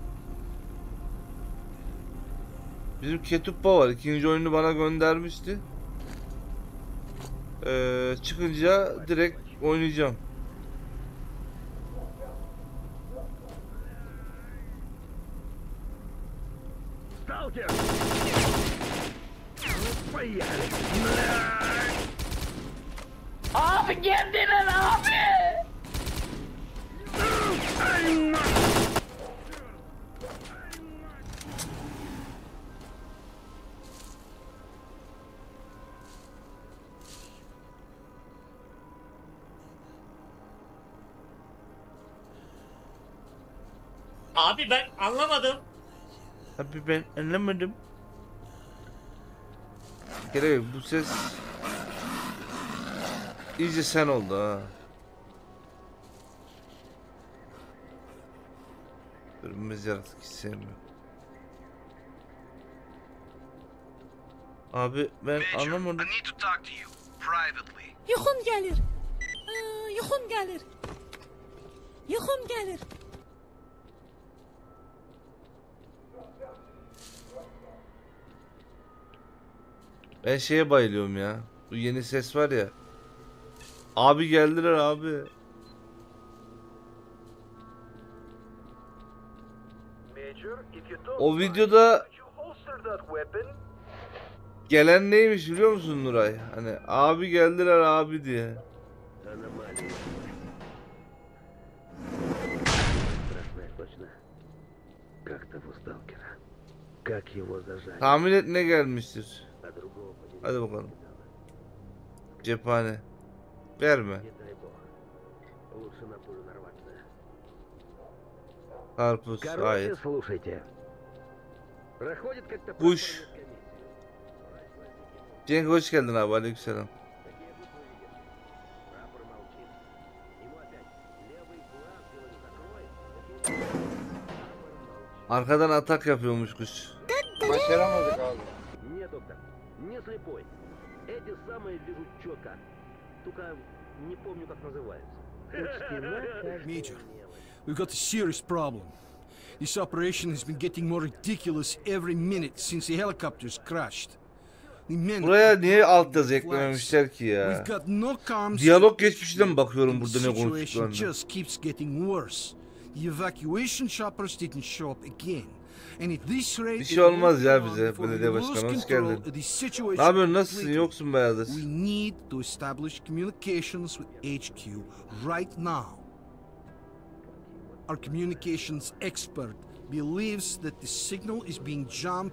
Bizim Ketuppa var. İkinci oyunu bana göndermişti. Çıkınca direkt oynayacağım. Сталкер! Поехали! Abi geldiler abi. Abi ben anlamadım. Abi ben anlamadım. Gerek yok, bu ses iyice sen oldu ha. Görünmez yaratık hiç sevmiyorum. Abi ben Major, anlamadım. I need to talk to you privately. Yuxum gelir. Yuxum gelir. Yuxum gelir. Ben şeye bayılıyorum ya. Bu yeni ses var ya. Abi geldiler abi. Major, if you don't O mind, videoda could you holster that weapon? gelen neymiş biliyor musun Nuray? Hani abi geldiler abi diye. Аномалия. Страшная точно. Как того сталкера. Как его зажали. Tahmin et ne gelmiştir. А другого понимания Hadi bakalım. не дано. Cephane. Verme. Не дай бог. Лучше на пулю нарваться. Karpuz. Короче, Hayır. слушайте. Проходит как-то Kuş. комиссию. Cenk hoş geldin abi. Aleykümselam. Такие буквы видишь? Прапор молчит. Ему опять левый глаз его не закрой. Такие буквы. Прапор молчит. Arkadan atak yapıyormuş kuş. Başaramadık abi. Не, доктор, не слепой. Эти самые вижу четко. Только не помню, как называется. Почти на каждой Major, мелочи. we've got a serious problem. This operation has been getting more ridiculous every minute since the helicopters crashed. The men Buraya are niye alt dropping yazı flags. eklememişler ki ya? We've got no comms. Diyalog geçmişine mi bakıyorum and burada the ne situation konuştuklarını? just keeps getting worse. The evacuation choppers didn't show up again. And at this rate, Bir it şey olmaz won't ya be long bize before belediye we lose başkanı. Hoş control geldin. of the situation Ne yapıyorsun? Nasılsın? completely. Yoksun bayağıdır. We need to establish communications with HQ right now. Our communications expert believes that the signal is being jammed.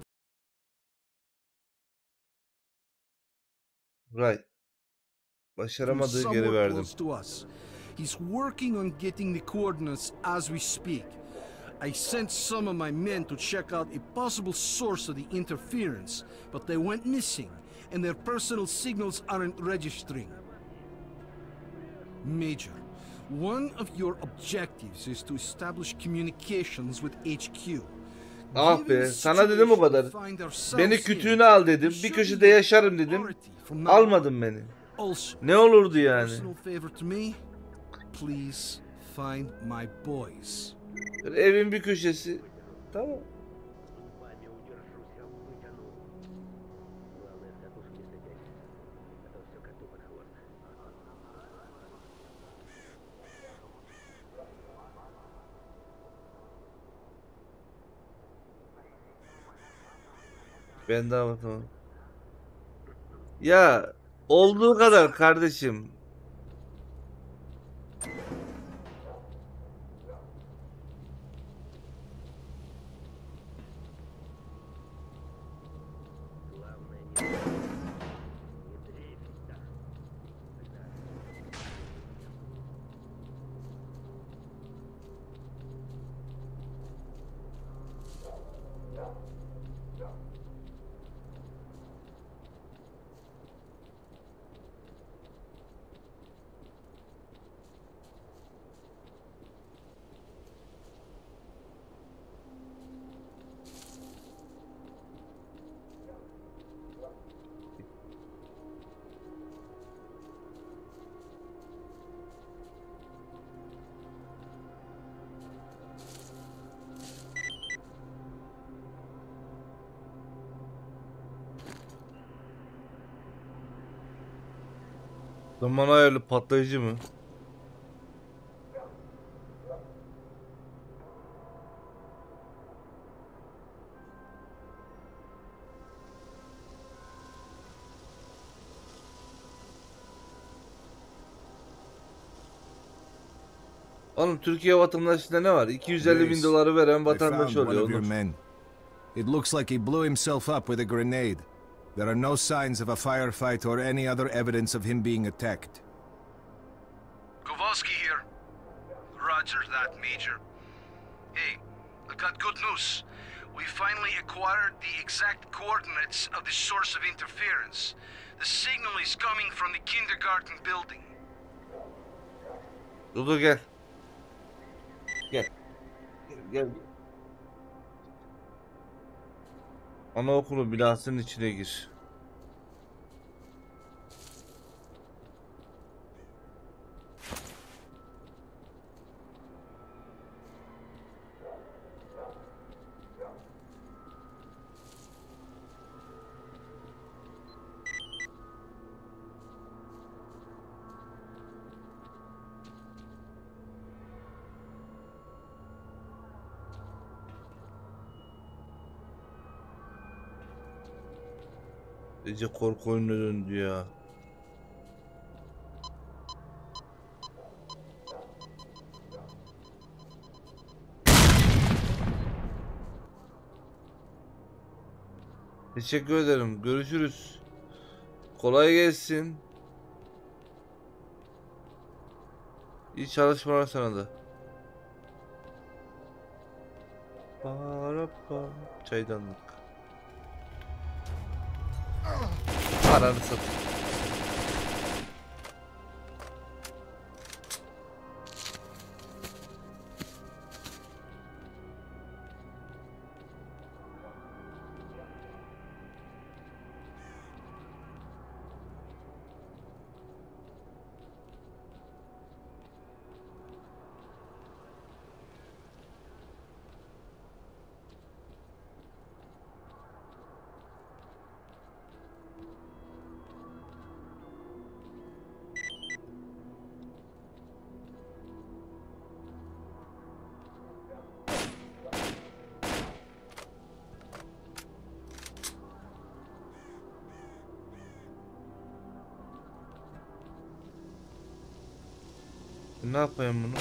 Right. from Başaramadığı geri somewhere verdim. close to us. He's working on getting the coordinates as we speak. I sent some of my men to check out a possible source of the interference, but they went missing, and their personal signals aren't registering. Major, one of your objectives is to establish communications with HQ. Ah Given be, the sana dedim o situation kadar. we find ourselves Beni in, kütüğüne al dedim. we Bir should köşede be yaşarım dedim. authority from now on. Almadın beni. Also, Ne olurdu yani? personal favor to me, please find my boys. Evin bir köşesi. Tamam. Судьбами удержусь, а вытяну. Главное, в катушке не садись. А то все коту под хвост. Ben daha bakalım. Ya olduğu kadar kardeşim. Главное, не дрейфить так. Zaman ayarlı patlayıcı mı? Oğlum Türkiye vatandaşında ne var? 250 bin doları veren I vatandaş found one oluyor. of your Onur. men. It looks like he blew himself up with a grenade. There are no signs of a firefight or any other evidence of him being attacked. Kowalski here. Roger that, Major. Hey, I got good news. We finally acquired the exact coordinates of the source of interference. The signal is coming from the kindergarten building. Dudu gel. Gel. Gel. Anaokulu binasının içine gir. İyice korku oyununa döndü ya. Teşekkür ederim. Görüşürüz. Kolay gelsin. İyi çalışmalar sana da. Çaydanlık. Ananı satayım. Ne yapayım bunu?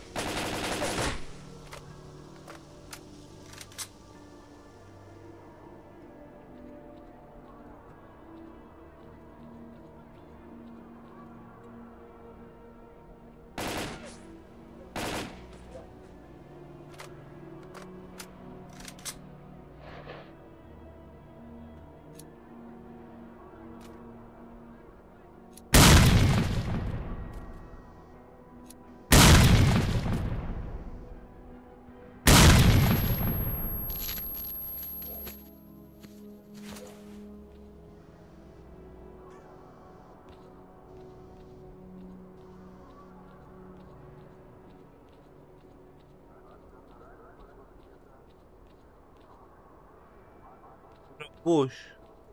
Boş.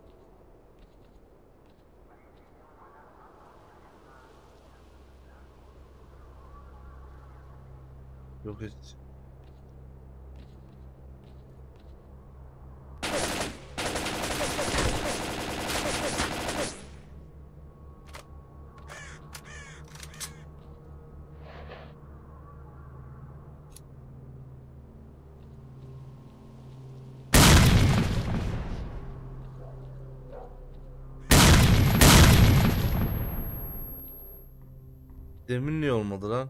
Yok et. Demin niye olmadı lan?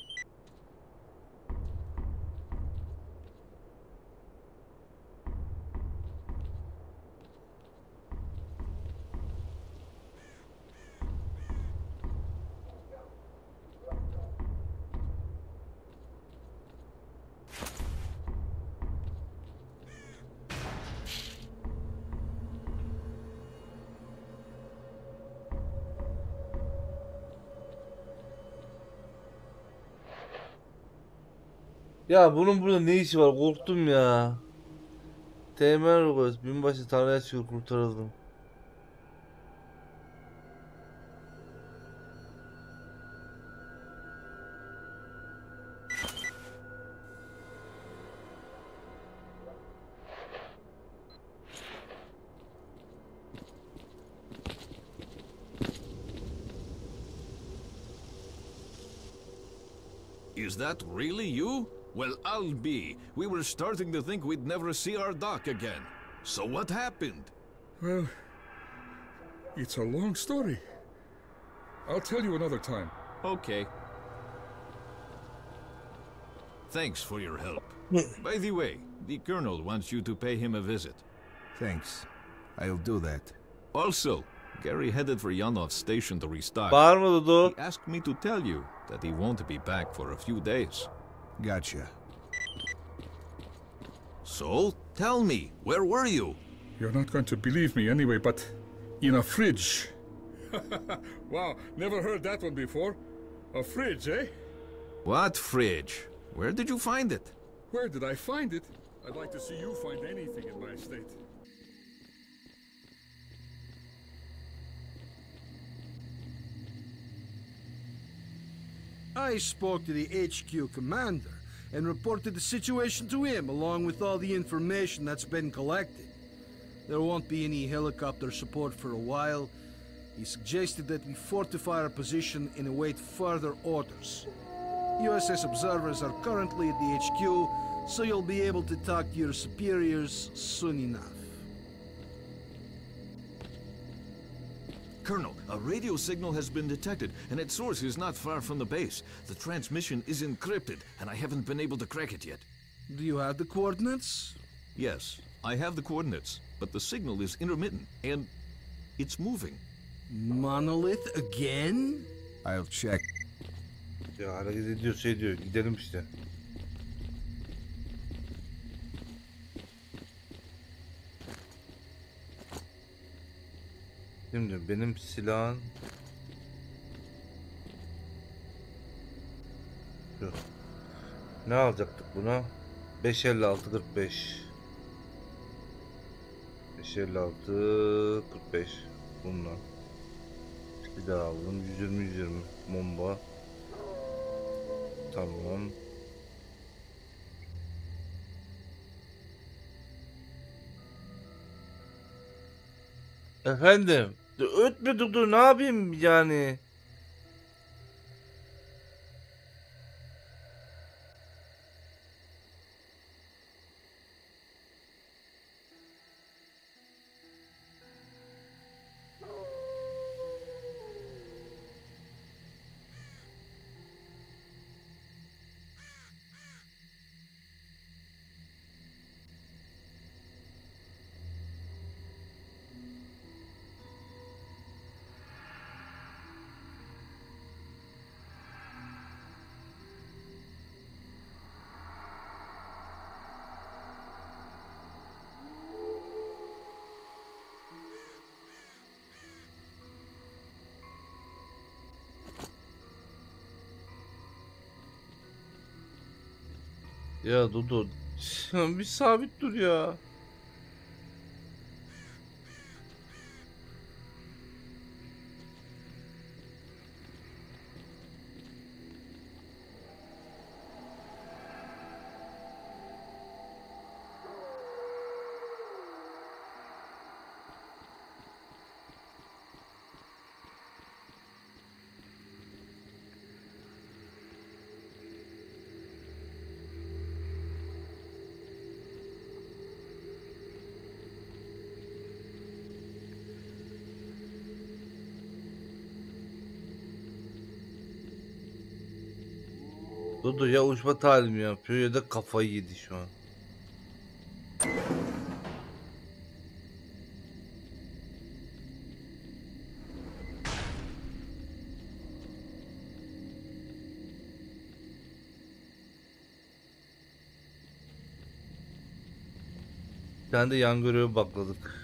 Ya bunun burada ne işi var? Korktum ya. Teğmen Rogos, binbaşı Tanrı'ya çıkıyor, kurtarıldım. Is that really you? Well, I'll be. We were starting to think we'd never see our doc again. So what happened? Well, it's a long story. I'll tell you another time. Okay. Thanks for your help. By the way, the Colonel wants you to pay him a visit. Thanks. I'll do that. Also, Gary headed for Yanov's station to restock. Bağırma Dudu. He asked me to tell you that he won't be back for a few days. Gotcha. So, tell me, where were you? You're not going to believe me anyway, but in a fridge. Wow, never heard that one before. A fridge, eh? What fridge? Where did you find it? Where did I find it? I'd like to see you find anything in my estate. I spoke to the HQ commander and reported the situation to him along with all the information that's been collected. There won't be any helicopter support for a while. He suggested that we fortify our position and await further orders. USS observers are currently at the HQ, so you'll be able to talk to your superiors soon enough. Colonel, a radio signal has been detected, and its source is not far from the base. The transmission is encrypted, and I haven't been able to crack it yet. Do you have the coordinates? Yes, I have the coordinates, but the signal is intermittent, and it's moving. Monolith again? I'll check. Ya hareket ediyor, şey diyor, gidelim işte. Şimdi benim silahın şu. Ne alacaktık buna? 556 45. 556 45 bundan. Bir daha aldım. 120 bomba. Tamam. Efendim, ötme dur ne yapayım yani? Ya Dudu bir sabit dur ya. Dudu ya uçma talimi yapıyor ya da kafayı yedi şu an. Bir tane de yan görevi bakladık.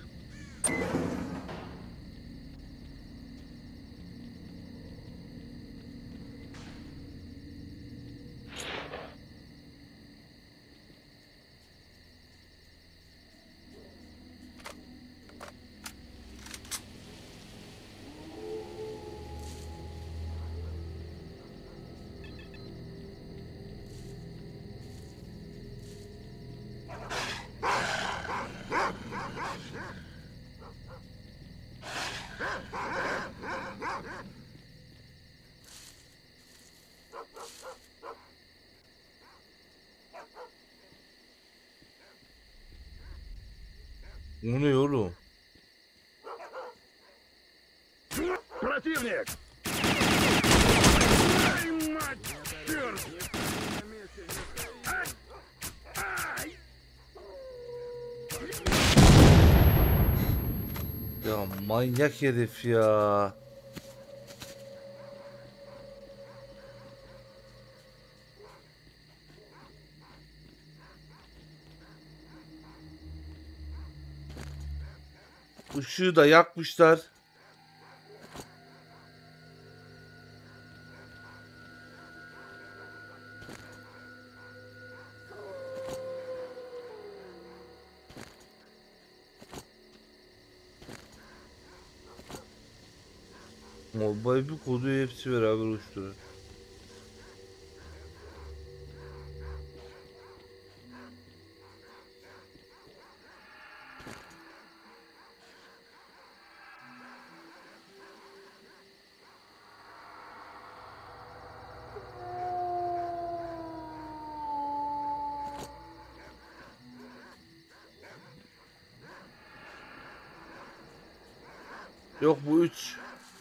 O ne oğlum? Противник! Ya manyak herif ya. Işığı da yakmışlar. Mobile bir kodu hepsi beraber uçturuyor. Yok bu 3.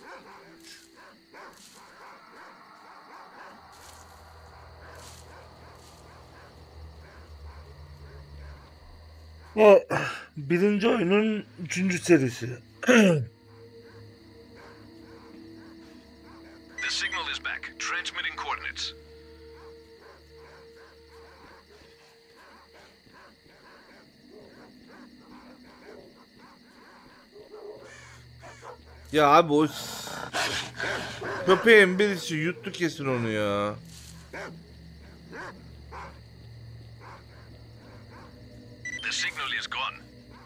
O birinci oyunun 3. serisi. The signal is back. Transmitting coordinates. Ya abi o köpeğin birisi yuttu kesin onu ya. The signal is gone.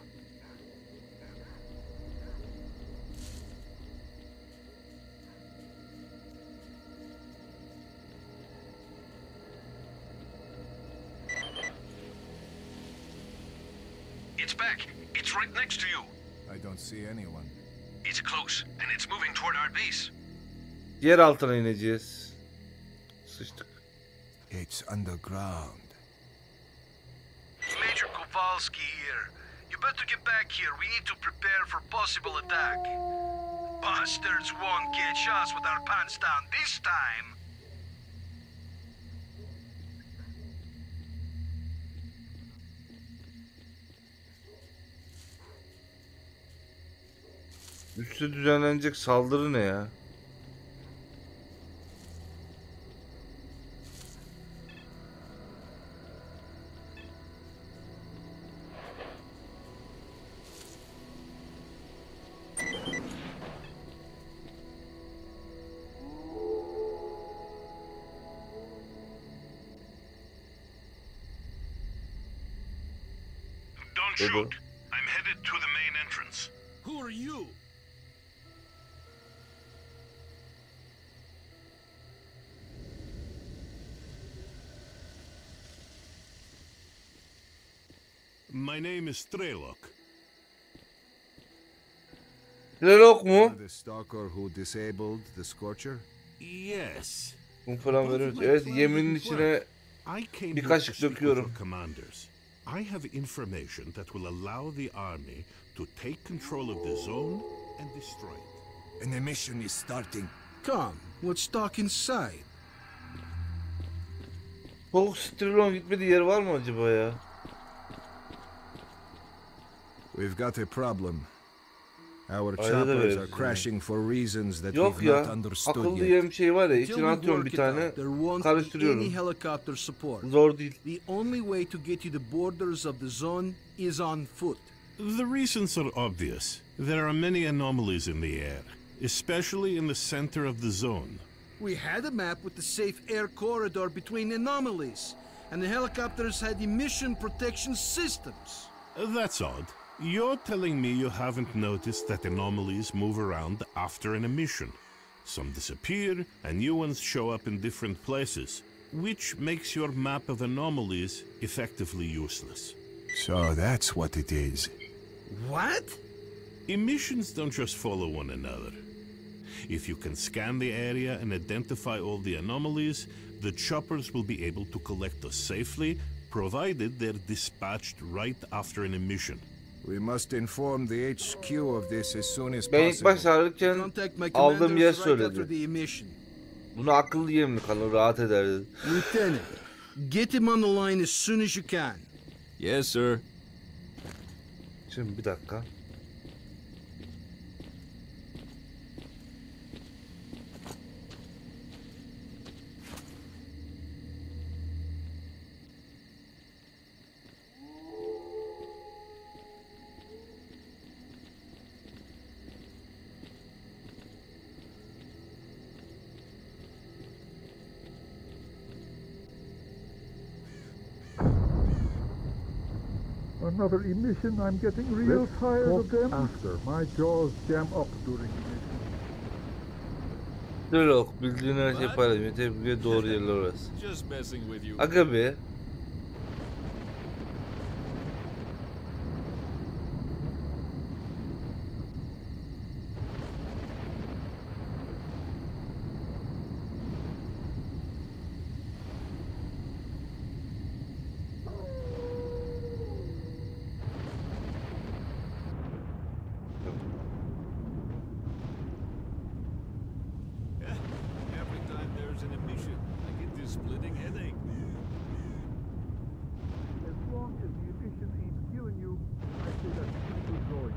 It's back. It's right next to you. I don't see anyone. It's close, and it's moving toward our base. Yer altına ineceğiz. Sıçtık. It's underground. Major Kowalski here. You better get back here. We need to prepare for possible attack. Bastards won't catch us with our pants down this time. Üste düzenlenecek saldırı ne ya? shoot. I'm headed to the main entrance. Who are you? My name is Strelok. Strelok mu? The stalker who disabled the Scorcher? Yes. Bunu falan veriyoruz. Evet, yeminin içine I came bir here to kaşık speak with döküyorum. your commanders. I have information that will allow the army to take control of the zone and destroy it. An emission is starting. Come, let's talk inside. Soğuk Strelok'un gitmediği yer var mı acaba ya? We've got a problem. Our Ayda da choppers veririz are yani. crashing for reasons that Yok we've not ya. understood Akıllı yet. yem şey var ya. Till İçine we atıyorum work bir it out, tane. there won't be any Karıştırıyorum. helicopter support. Zor değil. The only way to get to the borders of the zone is on foot. The reasons are obvious. There are many anomalies in the air, especially in the center of the zone. We had a map with the safe air corridor between anomalies, and the helicopters had emission protection systems. That's odd. You're telling me you haven't noticed that anomalies move around after an emission. Some disappear, and new ones show up in different places, which makes your map of anomalies effectively useless. So that's what it is. What? Emissions don't just follow one another. If you can scan the area and identify all the anomalies, the choppers will be able to collect us safely, provided they're dispatched right after an emission. We must inform the HQ of this as soon as Ben ilk possible. başta alırken Contact my aldığım yer commanders right after söyledi. the emission. Bunu akıllı yemli kalın rahat eder dedi. Lieutenant, get him on the line as soon as you can. Yes, sir. Şimdi bir dakika. Another emission. I'm getting real tired of them. After my jaws jam up during emission. Strelok bildiğin her şey paylaşmıyor. Tebrik doğru yerler orası. Just messing with you. Aga be. Every time there's an emission, I get this splitting headache. As long as the emission ain't killing you, I say that's pretty good going.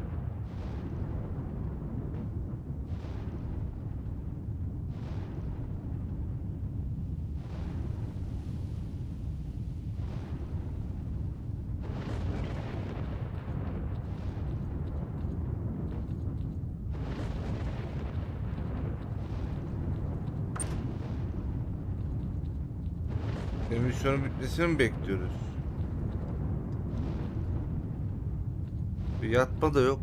Emisyonun bitmesini mi bekliyoruz? Bir yatma da yok.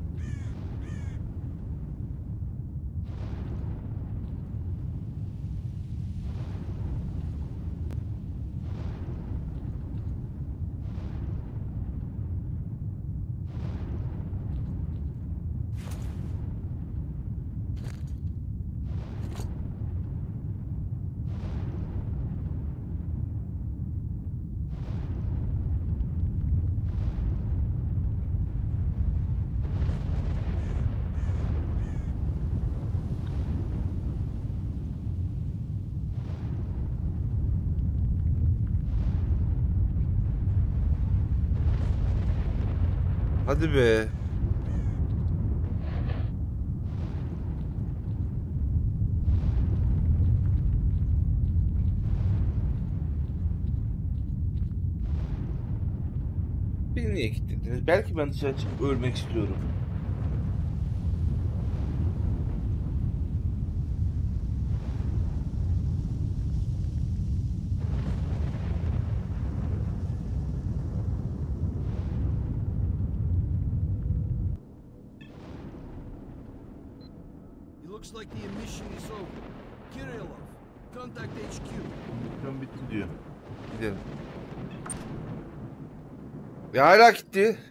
Hadi be. Beni niye kilitlediniz? Belki ben dışarı çıkıp ölmek istiyorum. Looks like the emission is over. Kirillov, contact HQ. Emisyon bitti diyor. Gidelim. Ya hala gitti.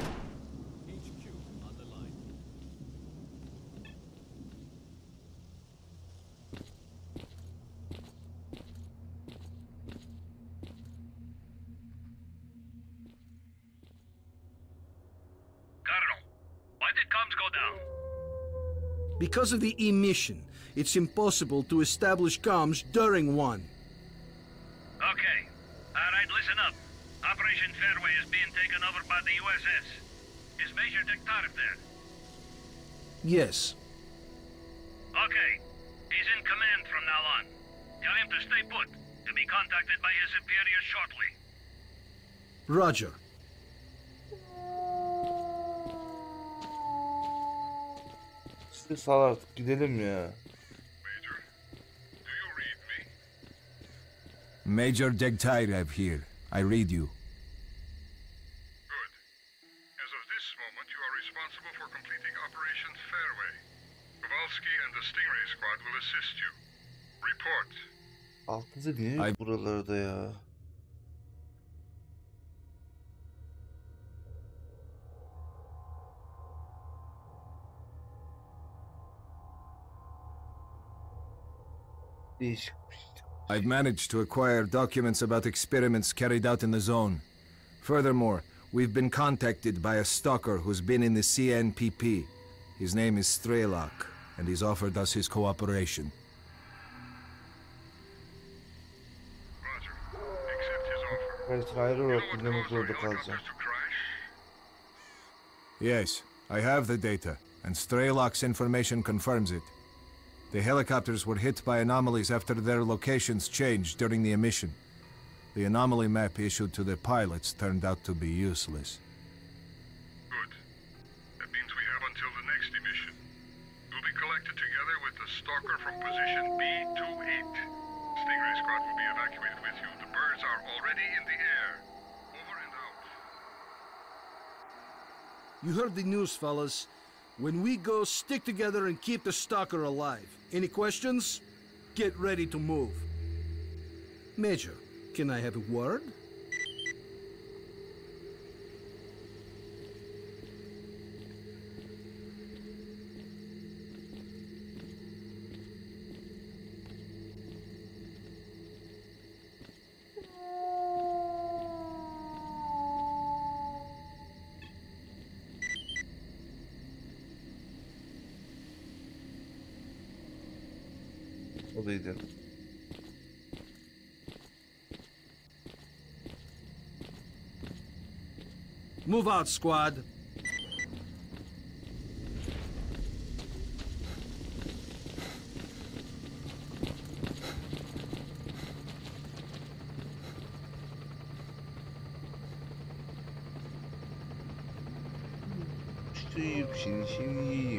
Because of the emission, it's impossible to establish comms during one. Okay. Alright, listen up. Operation Fairway is being taken over by the USS. Is Major Dektarev there? Yes. Okay. He's in command from now on. Tell him to stay put, to be contacted by his superior shortly. Roger. Size sal artık gidelim ya. Major Degtyarev here. I read you. Good. As of this moment, you are responsible for completing Operation Fairway. Kowalski and the Stingray squad will assist you. Report. Altınıza niye yok buralarda ya? I've managed to acquire documents about experiments carried out in the zone. Furthermore, we've been contacted by a stalker who's been in the CNPP. His name is Strelok, and he's offered us his cooperation. Yes, I have the data, and Strelok's information confirms it. The helicopters were hit by anomalies after their locations changed during the emission. The anomaly map issued to the pilots turned out to be useless. Good. That means we have until the next emission. You'll be collected together with the stalker from position B28. Stingray squad will be evacuated with you. The birds are already in the air. Over and out. You heard the news, fellas. When we go, stick together and keep the stalker alive. Any questions? Get ready to move. Major, can I have a word? Oluydu. Move out, squad. Şimdi.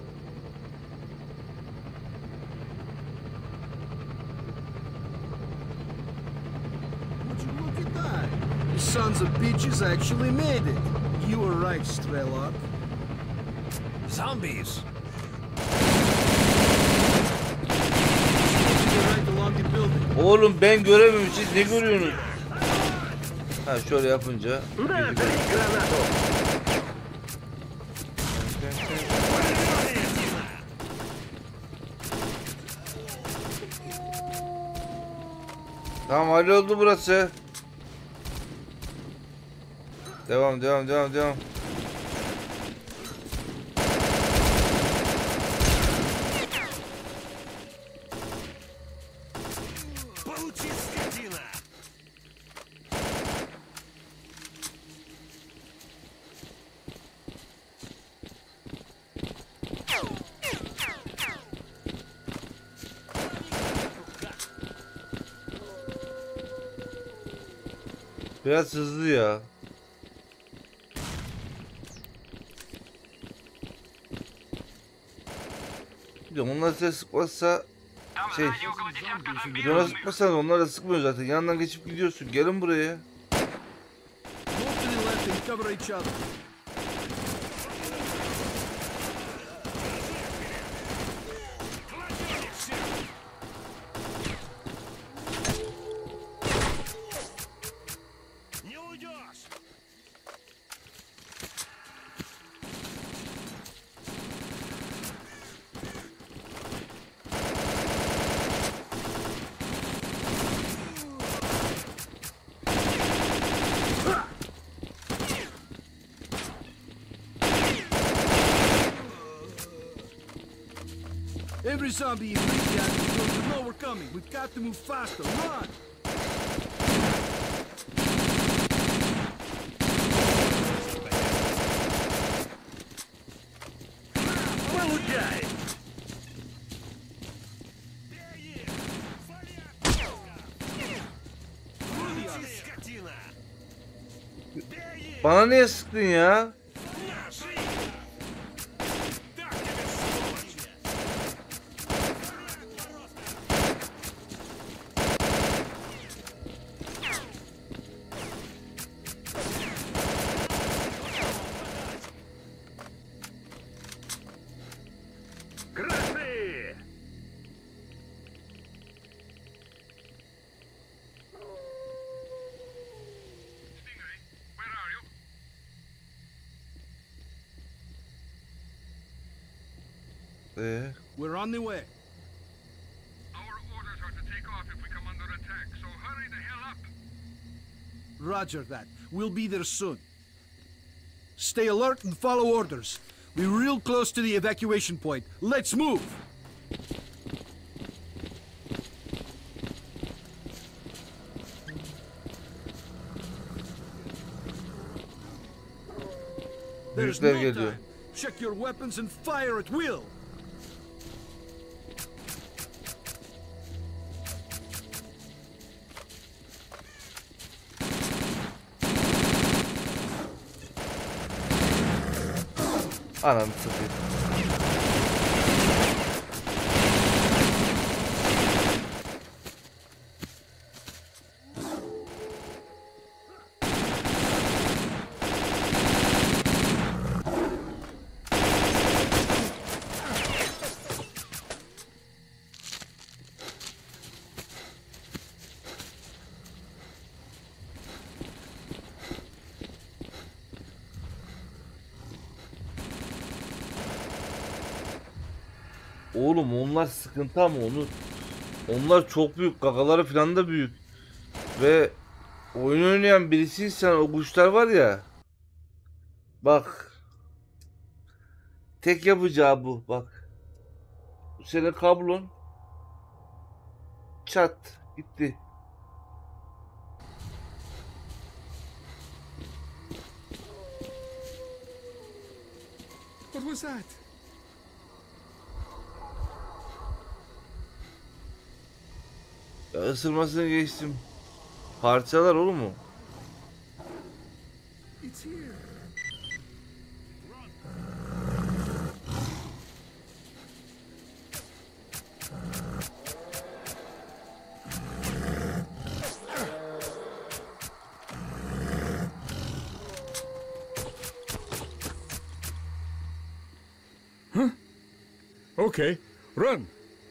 Sons of bitches actually made it. You were right, Strelok. Zombies! Right along the building. Oğlum ben göremiyorum, siz ne görüyorsunuz? Ha şöyle yapınca. Tamam halloldu burası. Devam. Biraz hızlı ya. Onlar size sıkmazsa Ona sıkmasan onlar da sıkmıyor zaten. Yandan geçip gidiyorsun. Gelin buraya. Не уйдешь! Every zombie in Pripyat is going to know we're coming. We've got to move faster. Run! Получай! Bana niye sıktın ya? Красы! Stingray, where are you? We're on the way. Our orders are to take off if we come under attack, so hurry the hell up. Roger that. We'll be there soon. Stay alert and follow orders. We're real close to the evacuation point. Let's move! There's no Büyükler geliyor. time. Check your weapons and fire at will. Ananı satayım. Oğlum onlar sıkıntı ama onlar çok büyük, gagaları falan da büyük. Ve oyun oynayan birisiysen o kuşlar var ya. Bak. Tek yapacağı bu bak. Senin kablon. Çat gitti. What was that? Ya ısırmasını geçtim. Parçalar oğlum o. It's here. Huh? Okay, run.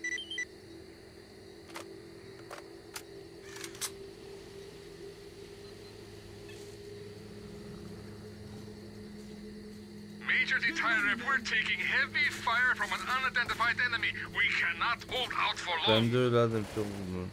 Major Detailer, we're taking heavy fire from an unidentified enemy. We cannot hold out for long. Ben de öyle adım çok bunu.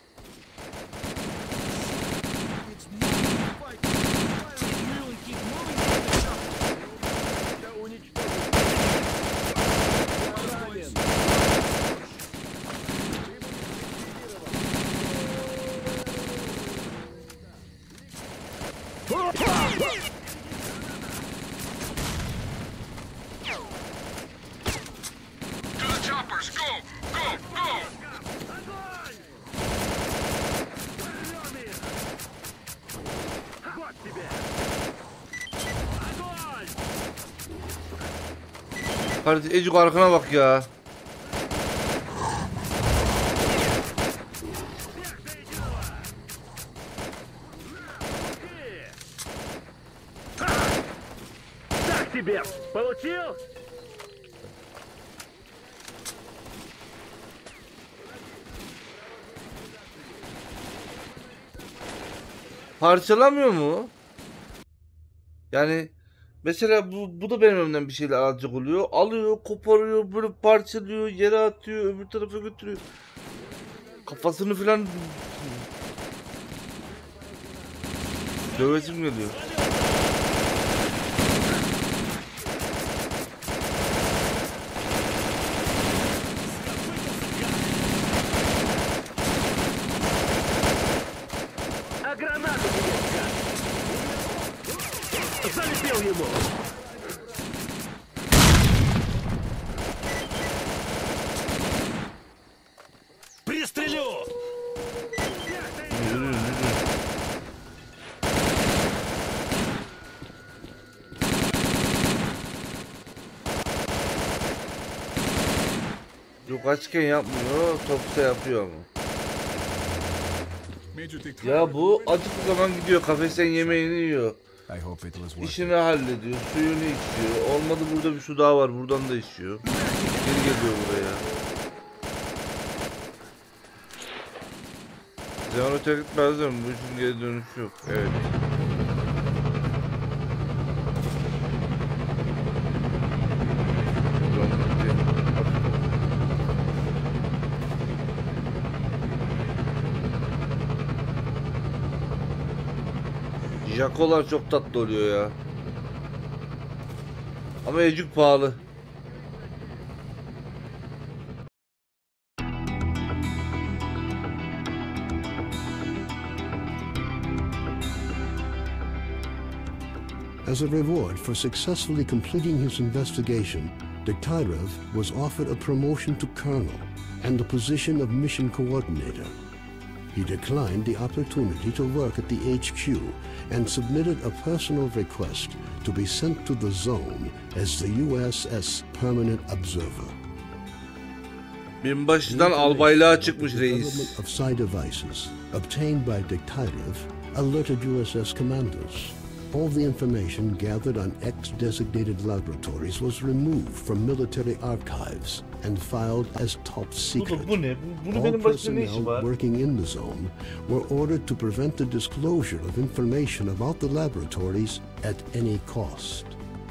To the choppers, go, go, go! Вот тебе! Огонь! Hadi Ecuk arkana bak ya. Так тебе! Получил? Parçalamıyor mu? Yani mesela bu da benim önümden bir şeyler alacak oluyor. Alıyor, koparıyor, böyle parçalıyor, yere atıyor, öbür tarafa götürüyor. Kafasını falan dövesim geliyor. А гранату мне взять! Залепил ему! Пристрелю! Yok açken yapmıyor, topsa yapıyor ama. Ya bu acıklı zaman gidiyor, kafesten yemeğini yiyor. İşini hallediyor, suyunu içiyor. Olmadı burada bir su daha var, buradan da içiyor. Geri geliyor buraya. Zeon'u terk etmez mi? Bu işin geri dönüşü yok. Evet. Jakolar çok tatlı oluyor ya. Ama ecik pahalı. As a reward for successfully completing his investigation, Degtyarev was offered a promotion to colonel and the position of mission coordinator. He declined the opportunity to work at the HQ and submitted a personal request to be sent to the zone as the USS Permanent Observer. Binbaşıdan albaylığa çıkmış reis. Development of psi devices obtained by Degtyarev alerted USS commanders. All the information gathered on X-designated laboratories was removed from military archives and filed as top secret. All personnel working in the zone were ordered to prevent the disclosure of information about the laboratories at any cost.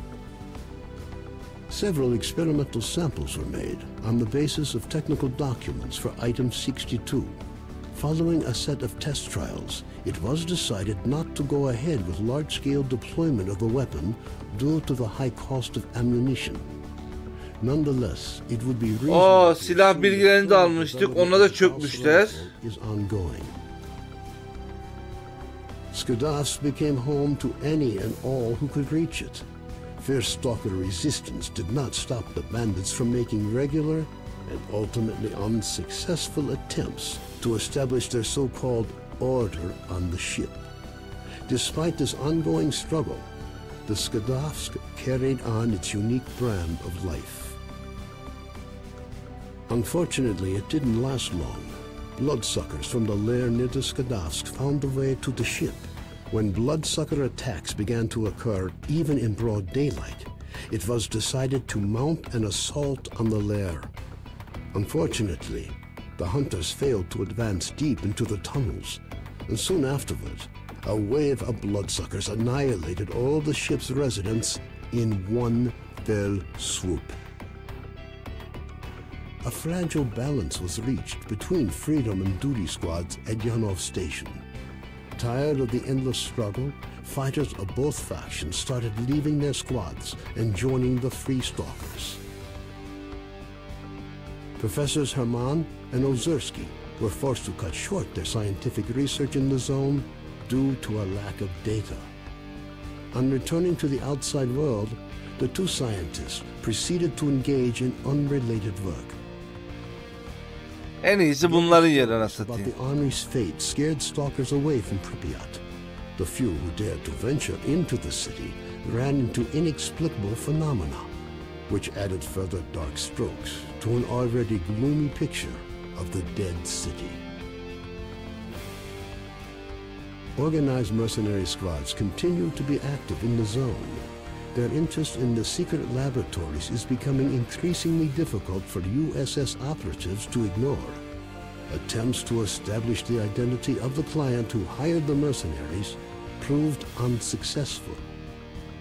Several experimental samples were made on the basis of technical documents for Item 62. Following a set of test trials, it was decided not to go ahead with large-scale deployment of the weapon due to the high cost of ammunition. Nonetheless, it would be reasonable. Silah bilgilerini de almıştık. Ona da çökmüşler. Is ongoing. Skadovsk became home to any and all who could reach it. Fierce stalker resistance did not stop the bandits from making regular and ultimately unsuccessful attempts to establish their so-called order on the ship. Despite this ongoing struggle, the Skadovsk carried on its unique brand of life. Unfortunately, it didn't last long. Bloodsuckers from the lair near the Skadovsk found the way to the ship. When bloodsucker attacks began to occur, even in broad daylight, it was decided to mount an assault on the lair. Unfortunately, the hunters failed to advance deep into the tunnels, and soon afterward, a wave of bloodsuckers annihilated all the ship's residents in one fell swoop. A fragile balance was reached between freedom and duty squads at Yanov Station. Tired of the endless struggle, fighters of both factions started leaving their squads and joining the Free Stalkers. Professors Herman and Ozersky were forced to cut short their scientific research in the zone due to a lack of data. On returning to the outside world, the two scientists proceeded to engage in unrelated work. En iyisi bunların yerine satayım. But the army's fate scared stalkers away from Pripyat. The few who dared to venture into the city ran into inexplicable phenomena, which added further dark strokes to an already gloomy picture of the dead city. Organized mercenary squads continue to be active in the zone. Their interest in the secret laboratories is becoming increasingly difficult for USS operatives to ignore. Attempts to establish the identity of the client who hired the mercenaries proved unsuccessful.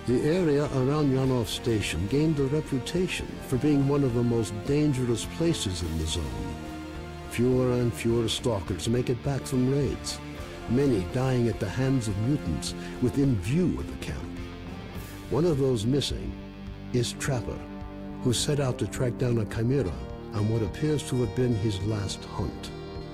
The area around Yanov Station gained a reputation for being one of the most dangerous places in the zone. Fewer and fewer stalkers make it back from raids, many dying at the hands of mutants within view of the camp. One of those missing is Trapper, who set out to track down a chimera on what appears to have been his last hunt.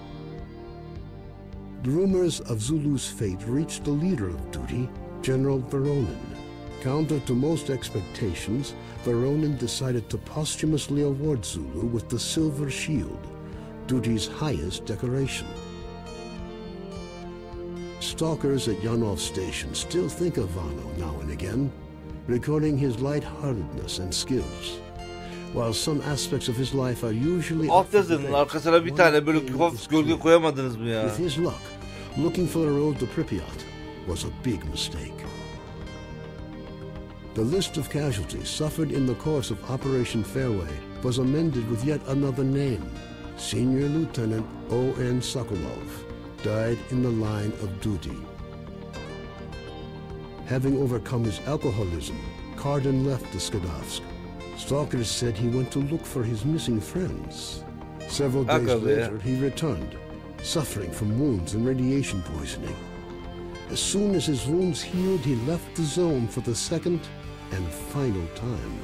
The rumors of Zulu's fate reached the leader of Duty, General Veronin. Counter to most expectations, Veronin decided to posthumously award Zulu with the Silver Shield, Duty's highest decoration. Stalkers at Yanov Station still think of Vano now and again, recording his lightheartedness and skills. While some aspects of his life are usually alt yazının arkasına bir tane böyle hafif gölge koyamadınız mı ya? With his luck, looking for a road to Pripyat was a big mistake. The list of casualties suffered in the course of Operation Fairway was amended with yet another name. Senior Lieutenant O.N. Sokolov died in the line of duty. Having overcome his alcoholism, Cardin left the Skadovsk. Stalkers said he went to look for his missing friends. Several days later, he returned, suffering from wounds and radiation poisoning. As soon as his wounds healed, he left the zone for the second and final time.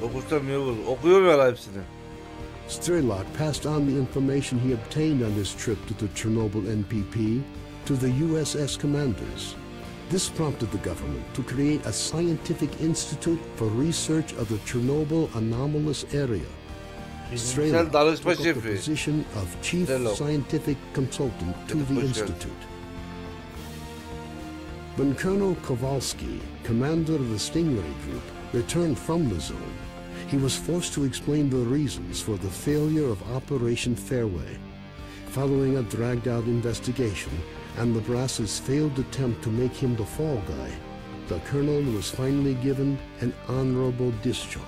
Strelok passed on the information he obtained on his trip to the Chernobyl NPP to the USS commanders. This prompted the government to create a scientific institute for research of the Chernobyl anomalous area. Strelok took up the position of chief scientific consultant to the institute. When Colonel Kowalski, commander of the Stingray Group, returned from the zone, he was forced to explain the reasons for the failure of Operation Fairway. Following a dragged-out investigation and the brass's failed attempt to make him the fall guy, the colonel was finally given an honorable discharge.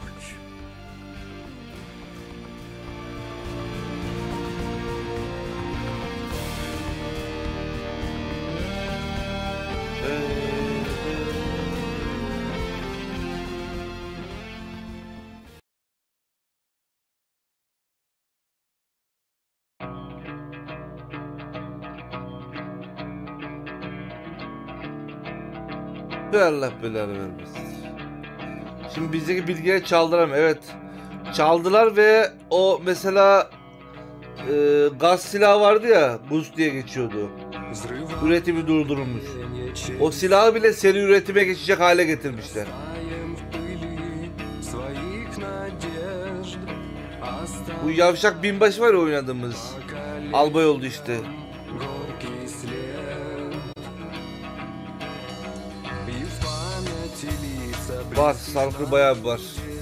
Allah belanı vermesin. Şimdi bizdeki bilgileri çaldılar mı? Evet. Çaldılar ve o mesela gaz silahı vardı ya, buz diye geçiyordu. Üretimi durdurulmuş. O silahı bile seri üretime geçecek hale getirmişler. Bu yavşak binbaşı var ya oynadığımız. Albay oldu işte. Var, Stalker bayağı var.